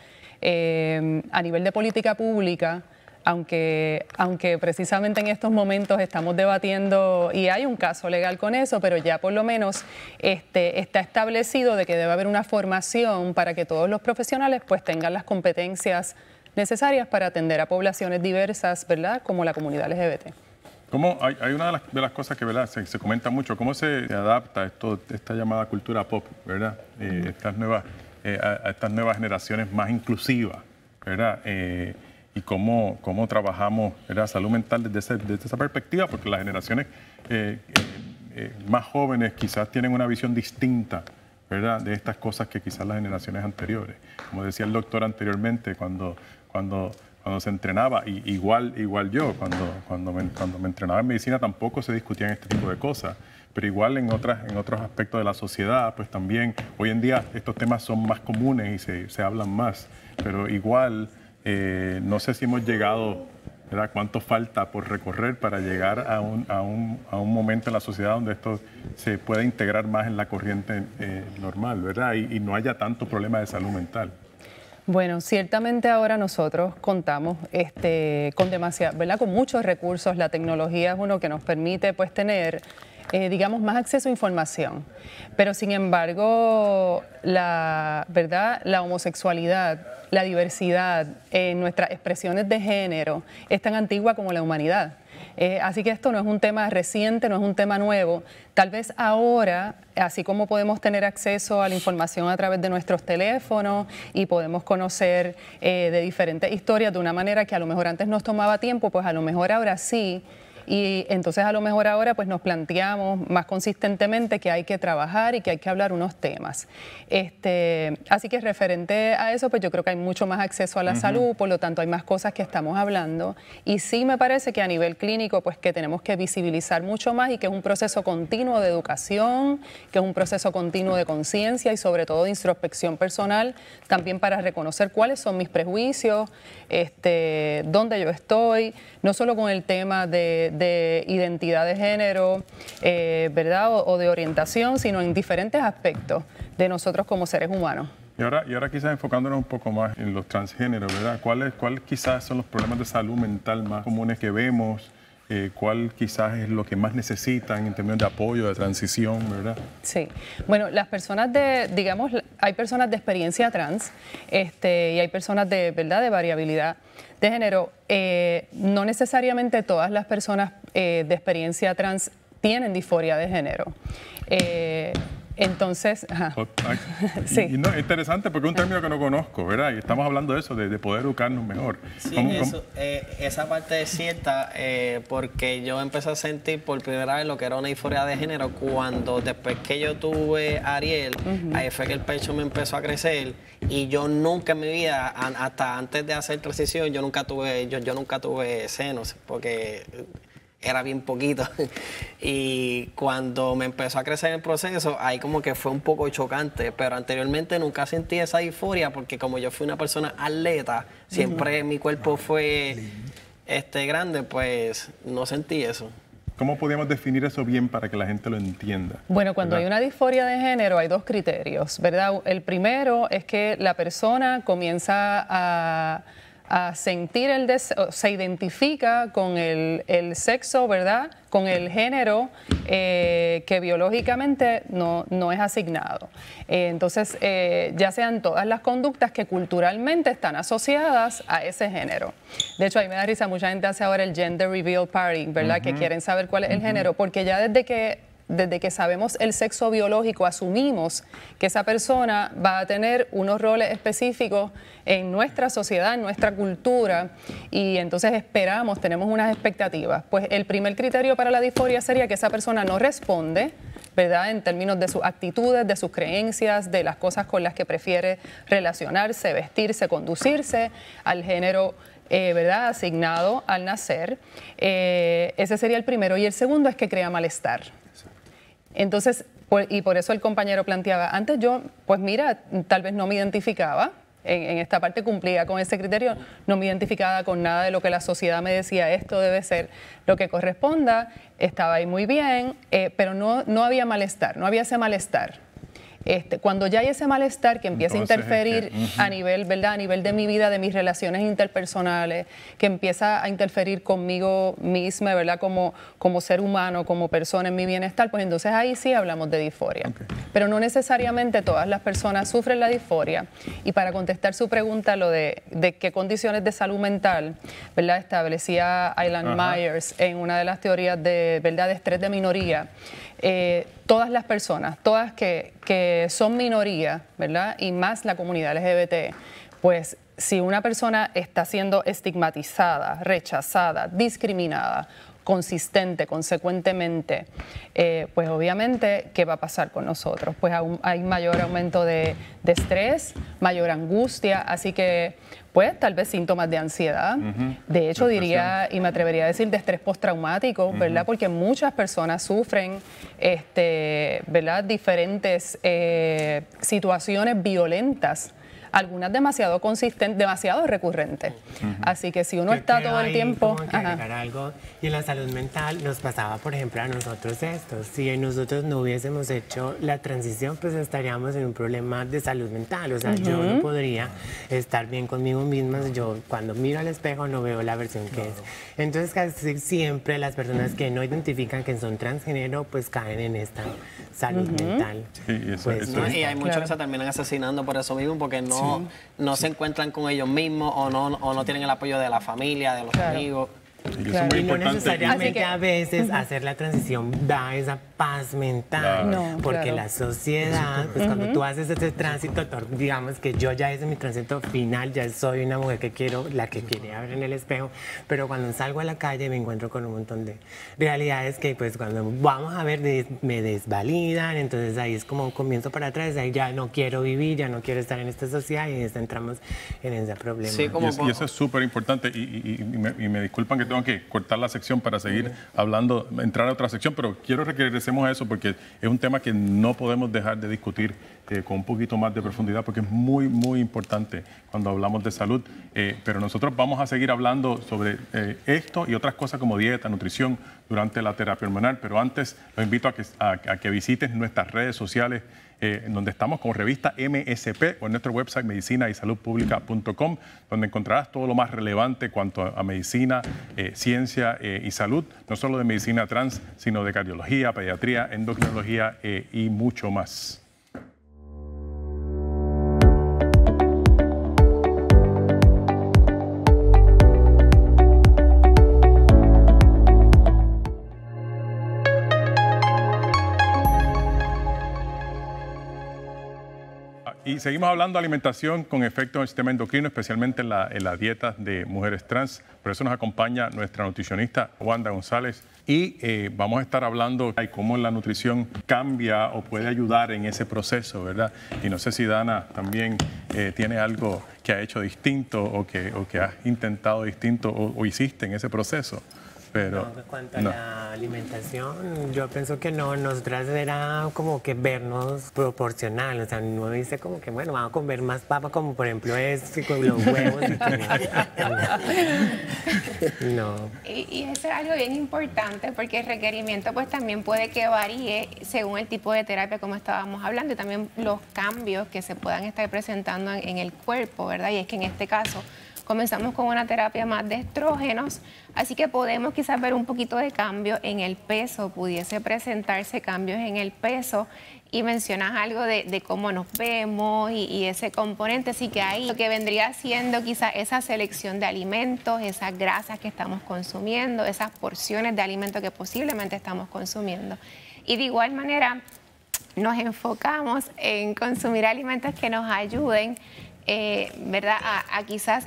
a nivel de política pública, aunque precisamente en estos momentos estamos debatiendo y hay un caso legal con eso, pero ya por lo menos está establecido de que debe haber una formación para que todos los profesionales pues tengan las competencias necesarias para atender a poblaciones diversas, ¿verdad?, como la comunidad LGBT. ¿Cómo, hay una de las cosas que, ¿verdad?, se comenta mucho, cómo se adapta esta llamada cultura pop, ¿verdad?, a estas nuevas generaciones más inclusivas, ¿verdad?, y cómo trabajamos, ¿verdad?, salud mental desde esa perspectiva, porque las generaciones más jóvenes quizás tienen una visión distinta, ¿verdad?, de estas cosas que quizás las generaciones anteriores. Como decía el doctor anteriormente, cuando se entrenaba, y igual yo, cuando me entrenaba en medicina tampoco se discutían este tipo de cosas, pero igual en otros aspectos de la sociedad, pues también hoy en día estos temas son más comunes y se hablan más, pero igual no sé si hemos llegado, ¿verdad?, cuánto falta por recorrer para llegar a un momento en la sociedad donde esto se pueda integrar más en la corriente normal, ¿verdad?, y no haya tanto problema de salud mental. Bueno, ciertamente ahora nosotros contamos con muchos recursos. La tecnología es uno que nos permite pues tener, digamos, más acceso a información. Pero sin embargo, la homosexualidad, la diversidad, nuestras expresiones de género es tan antigua como la humanidad. Así que esto no es un tema reciente, no es un tema nuevo. Tal vez ahora, así como podemos tener acceso a la información a través de nuestros teléfonos y podemos conocer de diferentes historias de una manera que a lo mejor antes nos tomaba tiempo, pues a lo mejor ahora sí. Y entonces a lo mejor ahora pues nos planteamos más consistentemente que hay que trabajar y que hay que hablar unos temas. Así que referente a eso, pues yo creo que hay mucho más acceso a la salud, por lo tanto hay más cosas que estamos hablando. Y sí me parece que a nivel clínico pues que tenemos que visibilizar mucho más y que es un proceso continuo de educación, que es un proceso continuo de conciencia y sobre todo de introspección personal, también para reconocer cuáles son mis prejuicios, dónde yo estoy, no solo con el tema de identidad de género, ¿verdad? O de orientación, sino en diferentes aspectos de nosotros como seres humanos. Y ahora quizás enfocándonos un poco más en los transgéneros, ¿verdad? ¿Cuáles quizás son los problemas de salud mental más comunes que vemos? ¿Cuál quizás es lo que más necesitan en términos de apoyo, de transición, verdad? Sí. Bueno, las personas hay personas de experiencia trans y hay personas ¿verdad?, de variabilidad de género. No necesariamente todas las personas de experiencia trans tienen disforia de género. Entonces, sí. Y no, es interesante porque es un término que no conozco, ¿verdad? Y estamos hablando de eso, de poder educarnos mejor. Sí, esa parte es cierta, porque yo empecé a sentir por primera vez lo que era una disforia de género cuando después que yo tuve a Ariel, ahí fue que el pecho me empezó a crecer y yo nunca en mi vida, hasta antes de hacer transición, yo nunca tuve senos, porque era bien poquito. Y cuando me empezó a crecer el proceso, ahí como que fue un poco chocante, pero anteriormente nunca sentí esa disforia porque como yo fui una persona atleta, siempre mi cuerpo fue grande, pues no sentí eso. ¿Cómo podríamos definir eso bien para que la gente lo entienda? Bueno, cuando hay una disforia de género hay dos criterios, ¿verdad? El primero es que la persona comienza a sentir el deseo, se identifica con el sexo, ¿verdad? Con el género que biológicamente no es asignado. Entonces, ya sean todas las conductas que culturalmente están asociadas a ese género. De hecho, ahí me da risa, mucha gente hace ahora el gender reveal party, ¿verdad? Que quieren saber cuál es el género, porque ya desde que sabemos el sexo biológico, asumimos que esa persona va a tener unos roles específicos en nuestra sociedad, en nuestra cultura, y entonces tenemos unas expectativas. Pues el primer criterio para la disforia sería que esa persona no responde, ¿verdad? En términos de sus actitudes, de sus creencias, de las cosas con las que prefiere relacionarse, vestirse, conducirse, al género ¿verdad? Asignado al nacer. Ese sería el primero. Y el segundo es que crea malestar. Entonces, y por eso el compañero planteaba, antes yo, pues mira, tal vez no me identificaba, en esta parte cumplía con ese criterio, no me identificaba con nada de lo que la sociedad me decía, esto debe ser lo que corresponda, estaba ahí muy bien, pero no había malestar, no había ese malestar. Cuando ya hay ese malestar que empieza a interferir a nivel, ¿verdad? A nivel de mi vida, de mis relaciones interpersonales, que empieza a interferir conmigo misma, ¿verdad? Como ser humano, como persona en mi bienestar, pues entonces ahí sí hablamos de disforia. Pero no necesariamente todas las personas sufren la disforia. Y para contestar su pregunta, lo de qué condiciones de salud mental, ¿verdad? Establecía Aylan Myers en una de las teorías de, ¿verdad? De estrés de minoría. Todas las personas, todas que son minoría, ¿verdad? Y más la comunidad LGBT, pues si una persona está siendo estigmatizada, rechazada, discriminada, consistente, consecuentemente, pues obviamente, ¿qué va a pasar con nosotros? Pues hay mayor aumento de estrés, mayor angustia, así que pues tal vez síntomas de ansiedad, de hecho diría y me atrevería a decir de estrés postraumático, ¿verdad? Porque muchas personas sufren, ¿verdad? Diferentes situaciones violentas, algunas demasiado consistentes, demasiado recurrentes. Así que si uno está todo el tiempo... Como que agregar algo, y en la salud mental nos pasaba, por ejemplo, a nosotros esto. Si nosotros no hubiésemos hecho la transición, pues estaríamos en un problema de salud mental. O sea, yo no podría estar bien conmigo misma. Yo cuando miro al espejo no veo la versión que es. Entonces casi siempre las personas que no identifican que son transgénero, pues caen en esta salud mental. Sí, y hay muchos que se terminan asesinando por eso mismo, porque no se encuentran con ellos mismos o no tienen el apoyo de la familia, de los amigos. Y no necesariamente a veces hacer la transición da esa paz mental, porque la sociedad, pues cuando tú haces ese tránsito, digamos que yo ya hice mi tránsito final, ya soy una mujer que quiero, la que quería ver en el espejo, pero cuando salgo a la calle me encuentro con un montón de realidades que pues cuando vamos a ver me desvalidan, entonces ahí es como un comienzo para atrás, ahí ya no quiero vivir, ya no quiero estar en esta sociedad y entramos en ese problema. Sí, y eso es súper importante y me disculpan que tengo que cortar la sección para seguir hablando, entrar a otra sección, pero quiero que regresemos a eso porque es un tema que no podemos dejar de discutir con un poquito más de profundidad porque es muy, muy importante cuando hablamos de salud. Pero nosotros vamos a seguir hablando sobre esto y otras cosas como dieta, nutrición durante la terapia hormonal, pero antes los invito a que visites nuestras redes sociales donde estamos como revista MSP o en nuestro website medicinaysaludpublica.com, donde encontrarás todo lo más relevante cuanto a medicina, ciencia y salud, no solo de medicina trans, sino de cardiología, pediatría, endocrinología y mucho más. Y seguimos hablando de alimentación con efectos en el sistema endocrino, especialmente en la dieta de mujeres trans. Por eso nos acompaña nuestra nutricionista Wanda González. Y vamos a estar hablando de cómo la nutrición cambia o puede ayudar en ese proceso, ¿verdad? Y no sé si Dana también tiene algo que ha hecho distinto o que has intentado distinto o hiciste en ese proceso. Pero, no, en cuanto a la alimentación, yo pienso que no, nosotras era como que vernos proporcional, o sea, no dice como que, bueno, vamos a comer más papa, como por ejemplo con los huevos. No. Y eso es algo bien importante porque el requerimiento pues también puede que varíe según el tipo de terapia como estábamos hablando y también los cambios que se puedan estar presentando en el cuerpo, ¿verdad? Y es que en este caso comenzamos con una terapia más de estrógenos, así que podemos quizás ver un poquito de cambio en el peso, pudiese presentarse cambios en el peso y mencionas algo de cómo nos vemos y ese componente, así que ahí lo que vendría siendo quizás esa selección de alimentos, esas grasas que estamos consumiendo, esas porciones de alimentos que posiblemente estamos consumiendo. Y de igual manera nos enfocamos en consumir alimentos que nos ayuden ¿verdad? A quizás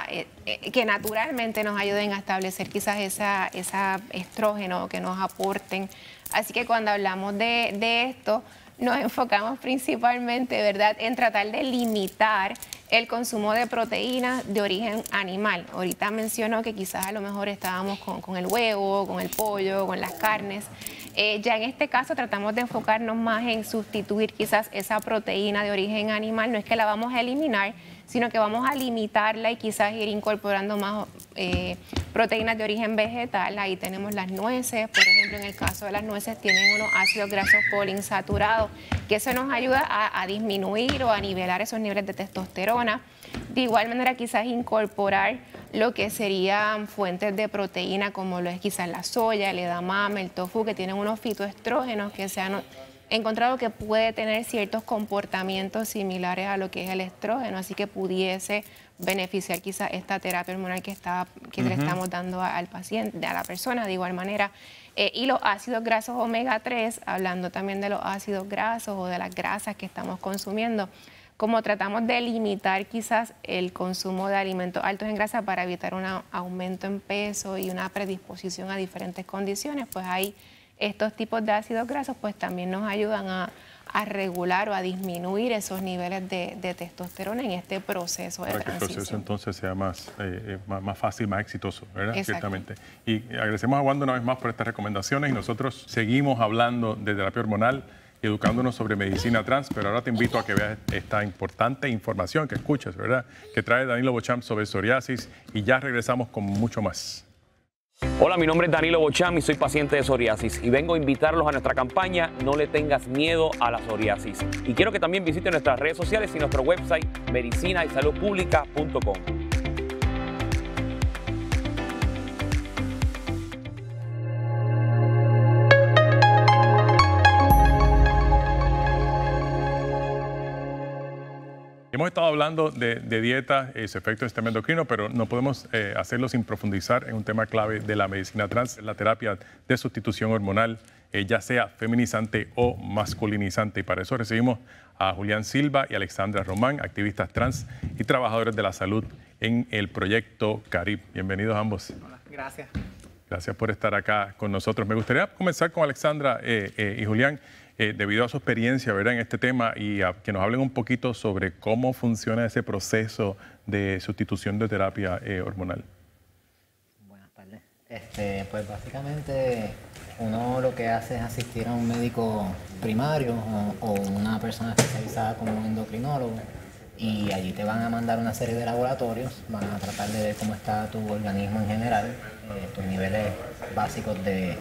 que naturalmente nos ayuden a establecer quizás esa estrógeno que nos aporten. Así que cuando hablamos de esto, nos enfocamos principalmente, ¿verdad?, en tratar de limitar el consumo de proteínas de origen animal. Ahorita mencionó que quizás a lo mejor estábamos con el huevo, con el pollo, con las carnes. Ya en este caso tratamos de enfocarnos más en sustituir quizás esa proteína de origen animal. No es que la vamos a eliminar, sino que vamos a limitarla y quizás ir incorporando más proteínas de origen vegetal. Ahí tenemos las nueces, por ejemplo, en el caso de las nueces tienen unos ácidos grasos poliinsaturados, que eso nos ayuda a disminuir o a nivelar esos niveles de testosterona. De igual manera, quizás incorporar lo que serían fuentes de proteína, como lo es quizás la soya, el edamame, el tofu, que tienen unos fitoestrógenos que se han encontrado que puede tener ciertos comportamientos similares a lo que es el estrógeno, así que pudiese beneficiar quizás esta terapia hormonal que le estamos dando al paciente, a la persona, de igual manera. Y los ácidos grasos omega 3, hablando también de los ácidos grasos o de las grasas que estamos consumiendo, como tratamos de limitar quizás el consumo de alimentos altos en grasa para evitar un aumento en peso y una predisposición a diferentes condiciones, pues hay estos tipos de ácidos grasos pues también nos ayudan a regular o a disminuir esos niveles de testosterona en este proceso de transición. Para que el proceso entonces sea más fácil, más exitoso, ¿verdad? Ciertamente. Y agradecemos a Wanda una vez más por estas recomendaciones y nosotros seguimos hablando de terapia hormonal, educándonos sobre medicina trans, pero ahora te invito a que veas esta importante información que escuchas, ¿verdad? Que trae Danilo Beauchamp sobre psoriasis y ya regresamos con mucho más. Hola, mi nombre es Danilo Beauchamp y soy paciente de psoriasis y vengo a invitarlos a nuestra campaña No le tengas miedo a la psoriasis. Y quiero que también visiten nuestras redes sociales y nuestro website medicinaysaludpublica.com. Hemos estado hablando de dieta y su efecto del sistema endocrino, pero no podemos hacerlo sin profundizar en un tema clave de la medicina trans, la terapia de sustitución hormonal, ya sea feminizante o masculinizante. Y para eso recibimos a Julián Silva y Alexandra Román, activistas trans y trabajadores de la salud en el proyecto Carib. Bienvenidos ambos. Hola, gracias. Gracias por estar acá con nosotros. Me gustaría comenzar con Alexandra y Julián. Debido a su experiencia, ¿verdad?, en este tema y a que nos hablen un poquito sobre cómo funciona ese proceso de sustitución de terapia hormonal. Buenas tardes. Pues básicamente uno lo que hace es asistir a un médico primario o una persona especializada como un endocrinólogo y allí te van a mandar una serie de laboratorios, van a tratar de ver cómo está tu organismo en general, tus niveles básicos de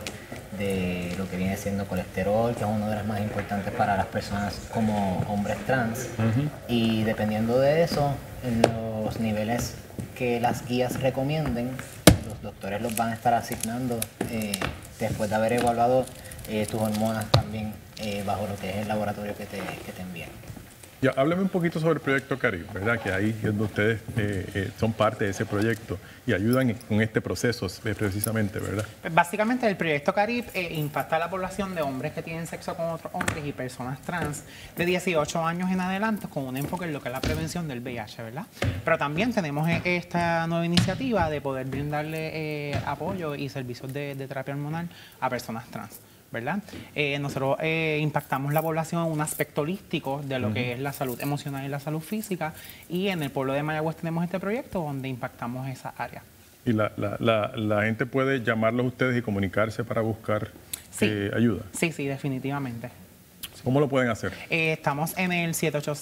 lo que viene siendo colesterol, que es uno de los más importantes para las personas como hombres trans. Y dependiendo de eso, los niveles que las guías recomienden, los doctores los van a estar asignando después de haber evaluado tus hormonas también bajo lo que es el laboratorio que te envían. Ya, háblame un poquito sobre el proyecto Carib, ¿verdad? Que ahí es donde ustedes son parte de ese proyecto y ayudan con este proceso precisamente, ¿verdad? Pues básicamente el proyecto Carib impacta a la población de hombres que tienen sexo con otros hombres y personas trans de 18 años en adelante con un enfoque en lo que es la prevención del VIH, ¿verdad? Pero también tenemos esta nueva iniciativa de poder brindarle apoyo y servicios de terapia hormonal a personas trans, ¿verdad? Nosotros impactamos la población en un aspecto holístico de lo que es la salud emocional y la salud física y en el pueblo de Mayagüez tenemos este proyecto donde impactamos esa área. Y la gente puede llamarlos a ustedes y comunicarse para buscar ayuda. Sí, definitivamente. ¿Cómo lo pueden hacer? Estamos en el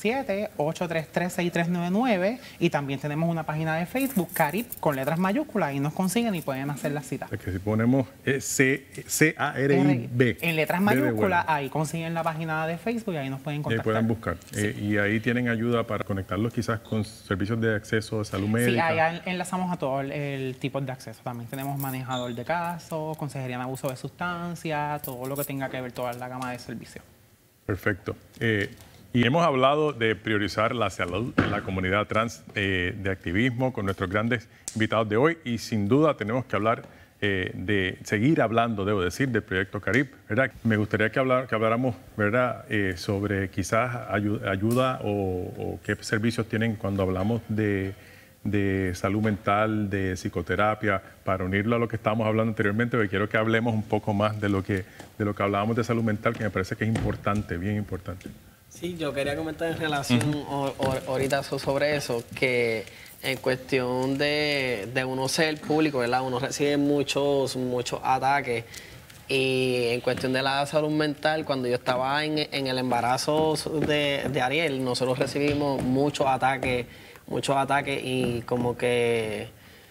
787-833-6399 y también tenemos una página de Facebook, Carib, con letras mayúsculas, y nos consiguen y pueden hacer la cita. Es que si ponemos C-A-R-I-B. En letras mayúsculas, ahí consiguen la página de Facebook y ahí nos pueden contactar. Pueden buscar. Y ahí tienen ayuda para conectarlos quizás con servicios de acceso de salud médica. Sí, ahí enlazamos a todo el tipo de acceso. También tenemos manejador de casos, consejería en abuso de sustancias, todo lo que tenga que ver, toda la gama de servicios. Perfecto. Y hemos hablado de priorizar la salud en la comunidad trans, de activismo con nuestros grandes invitados de hoy, y sin duda tenemos que hablar de seguir hablando, debo decir, del proyecto Carib, ¿verdad? Me gustaría que habláramos, ¿verdad?, sobre quizás ayuda o qué servicios tienen cuando hablamos de salud mental, de psicoterapia, para unirlo a lo que estábamos hablando anteriormente, porque quiero que hablemos un poco más de lo que hablábamos de salud mental, que me parece que es importante, bien importante. Sí, yo quería comentar en relación ahorita sobre eso, que en cuestión de uno ser público, ¿verdad? Uno recibe muchos ataques. Y en cuestión de la salud mental, cuando yo estaba en el embarazo de Ariel, nosotros recibimos muchos ataques y como que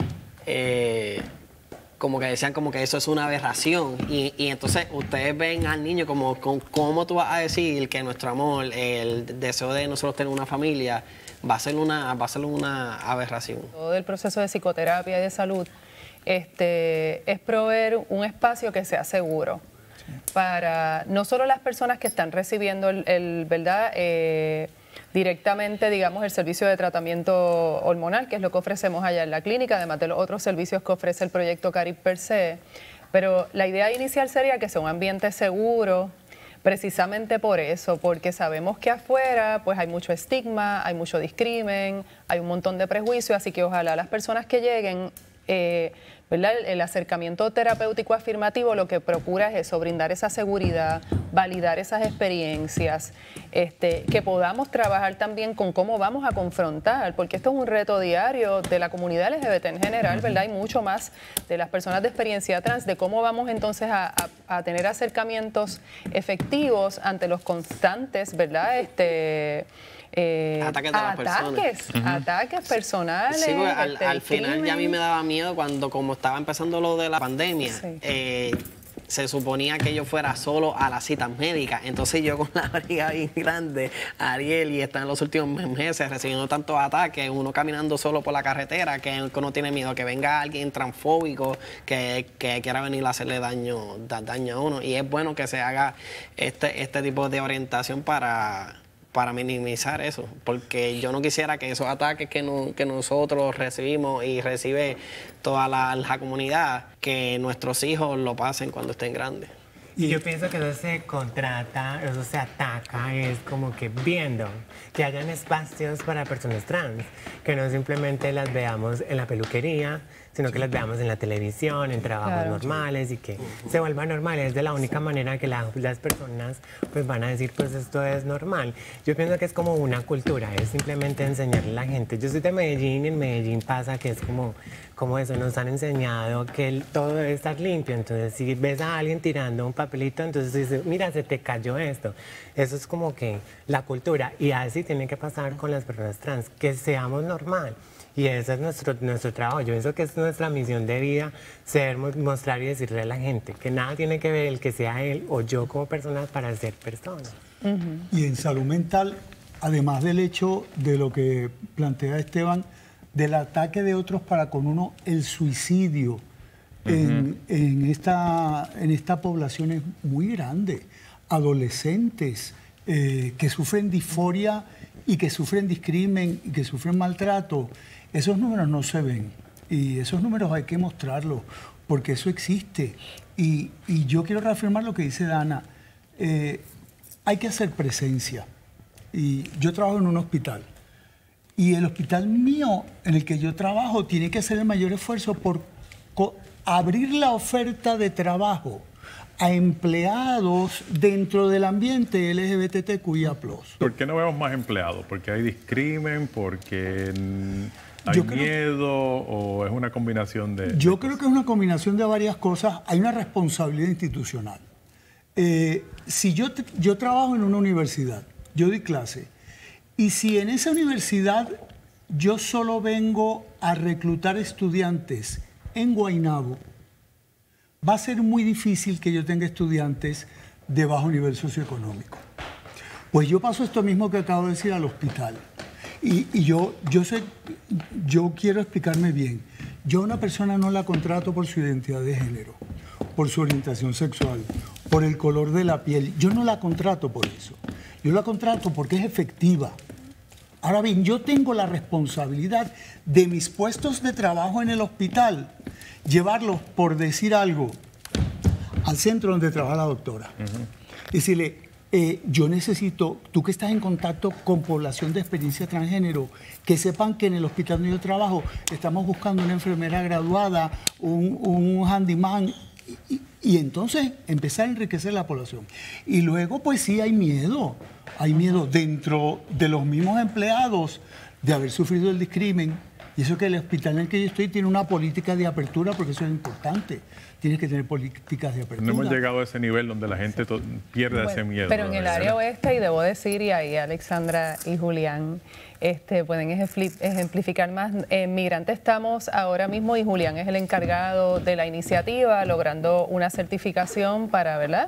decían como que eso es una aberración. Y entonces ustedes ven al niño como cómo tú vas a decir que nuestro amor, el deseo de nosotros tener una familia, va a ser una aberración. Todo el proceso de psicoterapia y de salud es proveer un espacio que sea seguro para no solo las personas que están recibiendo ¿verdad?, directamente, digamos, el servicio de tratamiento hormonal, que es lo que ofrecemos allá en la clínica, además de los otros servicios que ofrece el proyecto Carib per se. Pero la idea inicial sería que sea un ambiente seguro, precisamente por eso, porque sabemos que afuera pues hay mucho estigma, hay mucho discrimen, hay un montón de prejuicios, así que ojalá las personas que lleguen, ¿verdad?, el acercamiento terapéutico afirmativo lo que procura es eso, brindar esa seguridad, validar esas experiencias, que podamos trabajar también con cómo vamos a confrontar, porque esto es un reto diario de la comunidad LGBT en general, ¿verdad? Y mucho más de las personas de experiencia trans, de cómo vamos entonces a tener acercamientos efectivos ante los constantes, ¿verdad?, ataques de las personas. Ataques personales. Sí, al final ya a mí me daba miedo cuando, como estaba empezando lo de la pandemia, se suponía que yo fuera solo a las citas médicas. Entonces yo con la barriga bien grande, Ariel, y está en los últimos meses recibiendo tantos ataques, uno caminando solo por la carretera, que uno tiene miedo que venga alguien transfóbico que quiera venir a hacerle daño a uno. Y es bueno que se haga este tipo de orientación para minimizar eso, porque yo no quisiera que esos ataques que nosotros recibimos y recibe toda la comunidad, que nuestros hijos lo pasen cuando estén grandes. Y yo pienso que eso se contrata, eso se ataca, es como que viendo que hayan espacios para personas trans, que no simplemente las veamos en la peluquería, sino que las veamos en la televisión, en trabajos normales, y que se vuelvan normales. Es de la única manera que las personas pues van a decir, pues esto es normal. Yo pienso que es como una cultura, es simplemente enseñarle a la gente. Yo soy de Medellín, y en Medellín pasa que es como eso, nos han enseñado que todo debe estar limpio. Entonces, si ves a alguien tirando un papelito, entonces dices, mira, se te cayó esto. Eso es como que la cultura, y así tiene que pasar con las personas trans, que seamos normal. Y ese es nuestro trabajo. Yo pienso que es nuestra misión de vida, mostrar y decirle a la gente que nada tiene que ver el que sea él o yo como persona para ser persona. Y en salud mental, además del hecho de lo que plantea Esteban, del ataque de otros para con uno, el suicidio en esta población es muy grande. Adolescentes que sufren disforia y que sufren discrimen y que sufren maltrato. Esos números no se ven, y esos números hay que mostrarlos, porque eso existe. Y yo quiero reafirmar lo que dice Dana. Hay que hacer presencia. Y yo trabajo en un hospital, y el hospital mío en el que yo trabajo tiene que hacer el mayor esfuerzo por abrir la oferta de trabajo a empleados dentro del ambiente LGBTQIA+. ¿Por qué no vemos más empleados? ¿Porque hay discrimen? ¿Porque ¿Hay miedo o es una combinación de...? Yo creo que es una combinación de varias cosas. Hay una responsabilidad institucional. Si yo trabajo en una universidad, yo doy clase, y si en esa universidad yo solo vengo a reclutar estudiantes en Guaynabo, va a ser muy difícil que yo tenga estudiantes de bajo nivel socioeconómico. Pues yo paso esto mismo que acabo de decir al hospital. Y yo quiero explicarme bien. Yo a una persona no la contrato por su identidad de género, por su orientación sexual, por el color de la piel. Yo no la contrato por eso. Yo la contrato porque es efectiva. Ahora bien, yo tengo la responsabilidad de mis puestos de trabajo en el hospital, llevarlos, por decir algo, al centro donde trabaja la doctora. Decirle, yo necesito, tú que estás en contacto con población de experiencia transgénero, que sepan que en el hospital donde yo trabajo estamos buscando una enfermera graduada, un handyman, y entonces empezar a enriquecer la población. Y luego, pues sí, hay miedo dentro de los mismos empleados de haber sufrido el discrimen. Y eso que el hospital en el que yo estoy tiene una política de apertura, porque eso es importante. Tienes que tener políticas de apertura. No hemos llegado a ese nivel donde la gente pierda ese miedo. Pero en el área oeste, y debo decir, y ahí Alexandra y Julián pueden ejemplificar más. En Migrante estamos ahora mismo, y Julián es el encargado de la iniciativa, logrando una certificación para, ¿verdad?,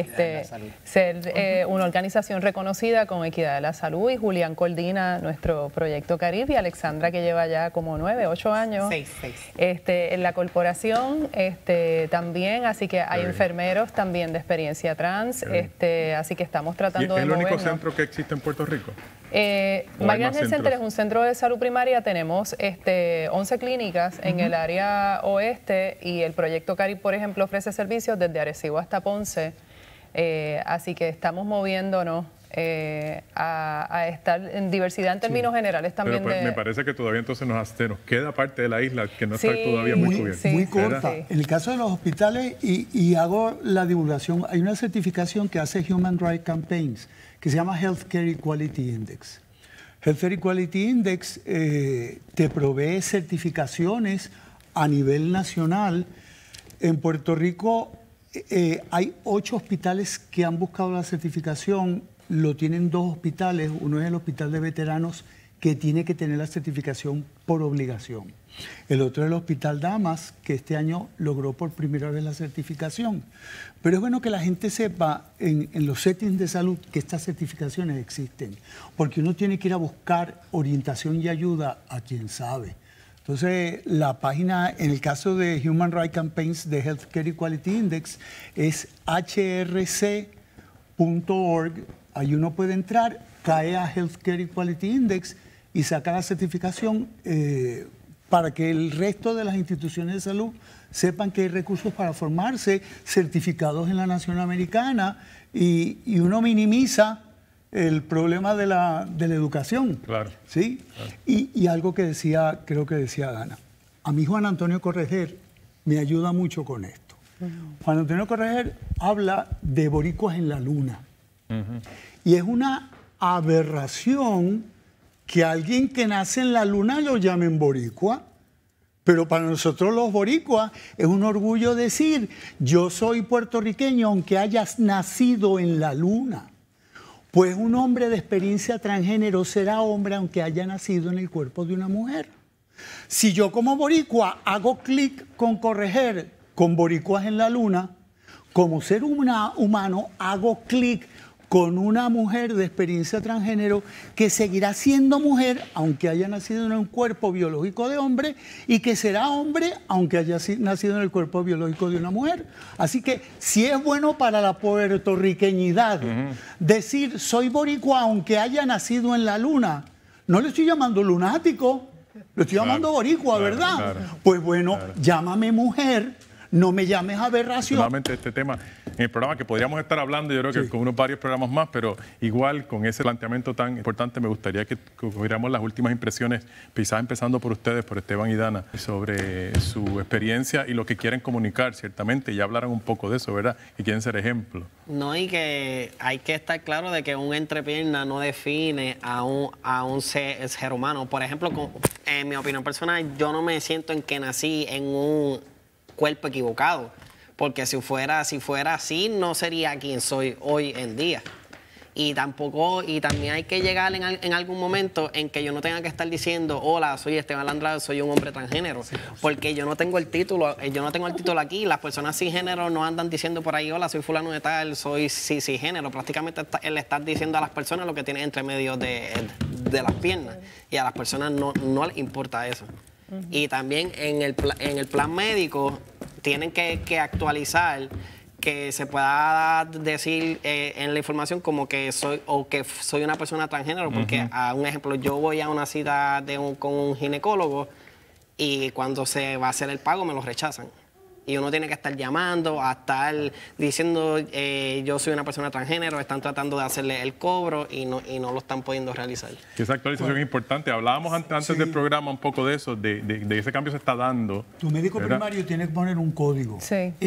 ser una organización reconocida con equidad de la salud. Y Julián coordina nuestro proyecto Caribe, y Alexandra, que lleva ya como 9, 8 años 6. En la corporación también, así que hay enfermeros también de experiencia trans, así que estamos tratando de movernos. ¿Es el único centro que existe en Puerto Rico? Migrant Health Center es un centro de salud primaria. Tenemos 11 clínicas en el área oeste, y el proyecto Caribe, por ejemplo, ofrece servicios desde Arecibo hasta Ponce, así que estamos moviéndonos a estar en diversidad en términos generales también. Pero me parece que todavía entonces nos queda parte de la isla que no está todavía muy cubierta. Muy corta. En el caso de los hospitales, y hago la divulgación, hay una certificación que hace Human Rights Campaigns, que se llama Healthcare Equality Index. Healthcare Equality Index te provee certificaciones a nivel nacional. En Puerto Rico hay 8 hospitales que han buscado la certificación. Lo tienen 2 hospitales. Uno es el Hospital de Veteranos, que tiene que tener la certificación por obligación. El otro es el Hospital Damas, que este año logró por primera vez la certificación. Pero es bueno que la gente sepa en los settings de salud que estas certificaciones existen, porque uno tiene que ir a buscar orientación y ayuda a quien sabe. Entonces, la página, en el caso de Human Rights Campaigns de Healthcare Equality Index, es hrc.org. Ahí uno puede entrar, cae a Healthcare Equality Index y saca la certificación para que el resto de las instituciones de salud sepan que hay recursos para formarse, certificados en la nación americana, y uno minimiza el problema de la educación. Claro. ¿Sí? Claro. Y algo que creo que decía Dana. A mí Juan Antonio Correger me ayuda mucho con esto. Juan Antonio Correger habla de boricuas en la luna. Y es una aberración que alguien que nace en la luna lo llamen boricua. Pero para nosotros los boricuas es un orgullo decir, yo soy puertorriqueño aunque hayas nacido en la luna. Pues un hombre de experiencia transgénero será hombre aunque haya nacido en el cuerpo de una mujer. Si yo como boricua hago clic con Correger, con boricuas en la luna, como ser humano hago clic con una mujer de experiencia transgénero que seguirá siendo mujer aunque haya nacido en un cuerpo biológico de hombre, y que será hombre aunque haya nacido en el cuerpo biológico de una mujer. Así que si es bueno para la puertorriqueñidad decir soy boricua aunque haya nacido en la luna, no le estoy llamando lunático, lo estoy llamando boricua, ¿verdad? Pues bueno, llámame mujer. No me llames aberración. Nuevamente este tema en el programa que podríamos estar hablando, yo creo que con unos varios programas más, pero igual con ese planteamiento tan importante me gustaría que cogiéramos las últimas impresiones, quizás empezando por ustedes, por Esteban y Dana, sobre su experiencia y lo que quieren comunicar, ciertamente. Ya hablaron un poco de eso, ¿verdad? Y quieren ser ejemplo. No, y que hay que estar claro de que un entrepierna no define a un ser humano. Por ejemplo, en mi opinión personal, yo no me siento en que nací en un cuerpo equivocado, porque si fuera así, no sería quien soy hoy en día. Y también hay que llegar en algún momento en que yo no tenga que estar diciendo, hola, soy Esteban Landrade, soy un hombre transgénero, porque yo no tengo el título aquí. Las personas cisgénero no andan diciendo por ahí, hola, soy fulano de tal, soy cisgénero. Prácticamente le estás diciendo a las personas lo que tienen entre medio de las piernas, y a las personas no les importa eso. Y también en el plan médico tienen que actualizar, que se pueda decir en la información como que soy una persona transgénero, porque a un ejemplo, yo voy a una cita con un ginecólogo y cuando se va a hacer el pago me lo rechazan. Y uno tiene que estar llamando, a estar diciendo yo soy una persona transgénero, están tratando de hacerle el cobro y no lo están pudiendo realizar. Esa actualización es importante. Hablábamos antes del programa un poco de eso, de ese cambio se está dando. Tu médico primario tiene que poner un código,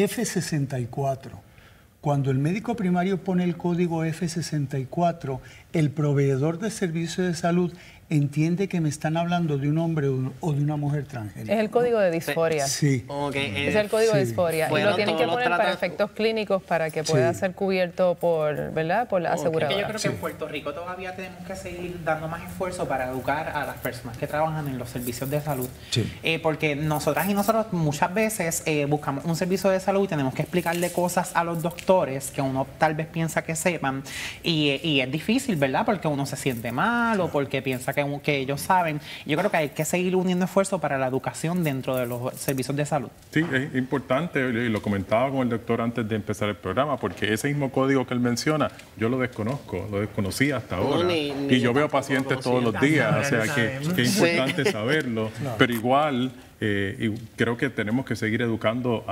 F64. Cuando el médico primario pone el código F64, el proveedor de servicios de salud entiende que me están hablando de un hombre o de una mujer transgénero. Es el código de disforia. Sí. Es el código de disforia. Y lo tienen que poner para efectos clínicos para que pueda ser cubierto por la aseguradora. Yo creo que en Puerto Rico todavía tenemos que seguir dando más esfuerzo para educar a las personas que trabajan en los servicios de salud. Porque nosotras y nosotros muchas veces buscamos un servicio de salud y tenemos que explicarle cosas a los doctores que uno tal vez piensa que sepan. Y es difícil, ¿verdad? Porque uno se siente mal o porque piensa que ellos saben. Yo creo que hay que seguir uniendo esfuerzos para la educación dentro de los servicios de salud. Sí, es importante, y lo comentaba con el doctor antes de empezar el programa, porque ese mismo código que él menciona, yo lo desconocía hasta ahora. Y yo veo pacientes todos los días, o sea que es importante saberlo, pero igual y creo que tenemos que seguir educando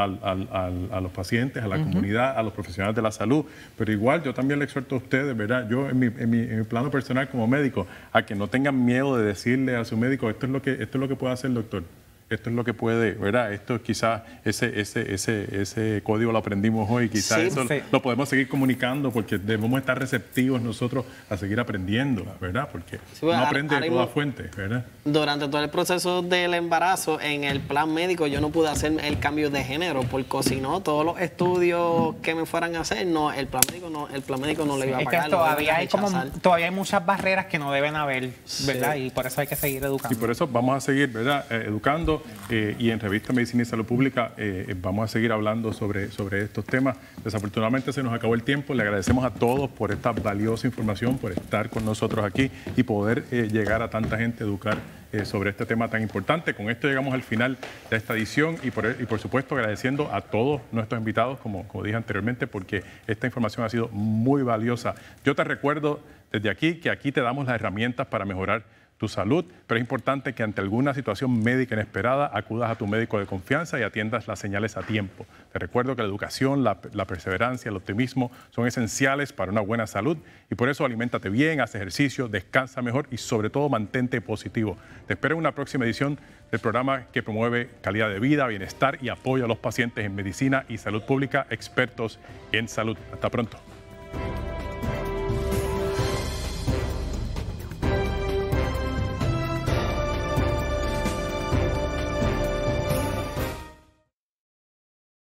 a los pacientes, a la comunidad, a los profesionales de la salud, pero igual yo también le exhorto a ustedes, ¿verdad? Yo en mi plano personal como médico, a que no tengan miedo de decirle a su médico, esto es lo que puede hacer el doctor. Esto es lo que puede, ¿verdad? Esto quizás ese código lo aprendimos hoy, quizás lo podemos seguir comunicando porque debemos estar receptivos nosotros a seguir aprendiendo, ¿verdad? Porque uno aprende de toda fuente, ¿verdad? Durante todo el proceso del embarazo, en el plan médico, yo no pude hacer el cambio de género, porque si no, todos los estudios que me fueran a hacer, el plan médico no le iba a pagar. Es que todavía hay muchas barreras que no deben haber, ¿verdad? Y por eso hay que seguir educando. Y por eso vamos a seguir, ¿verdad? Educando. Y en Revista Medicina y Salud Pública vamos a seguir hablando sobre estos temas. Desafortunadamente se nos acabó el tiempo. Le agradecemos a todos por esta valiosa información, por estar con nosotros aquí y poder llegar a tanta gente, educar sobre este tema tan importante. Con esto llegamos al final de esta edición y por supuesto agradeciendo a todos nuestros invitados, como dije anteriormente, porque esta información ha sido muy valiosa. Yo te recuerdo desde aquí que aquí te damos las herramientas para mejorar tu salud, pero es importante que ante alguna situación médica inesperada acudas a tu médico de confianza y atiendas las señales a tiempo. Te recuerdo que la educación, la perseverancia, el optimismo son esenciales para una buena salud y por eso aliméntate bien, haz ejercicio, descansa mejor y sobre todo mantente positivo. Te espero en una próxima edición del programa que promueve calidad de vida, bienestar y apoyo a los pacientes en medicina y salud pública, expertos en salud. Hasta pronto.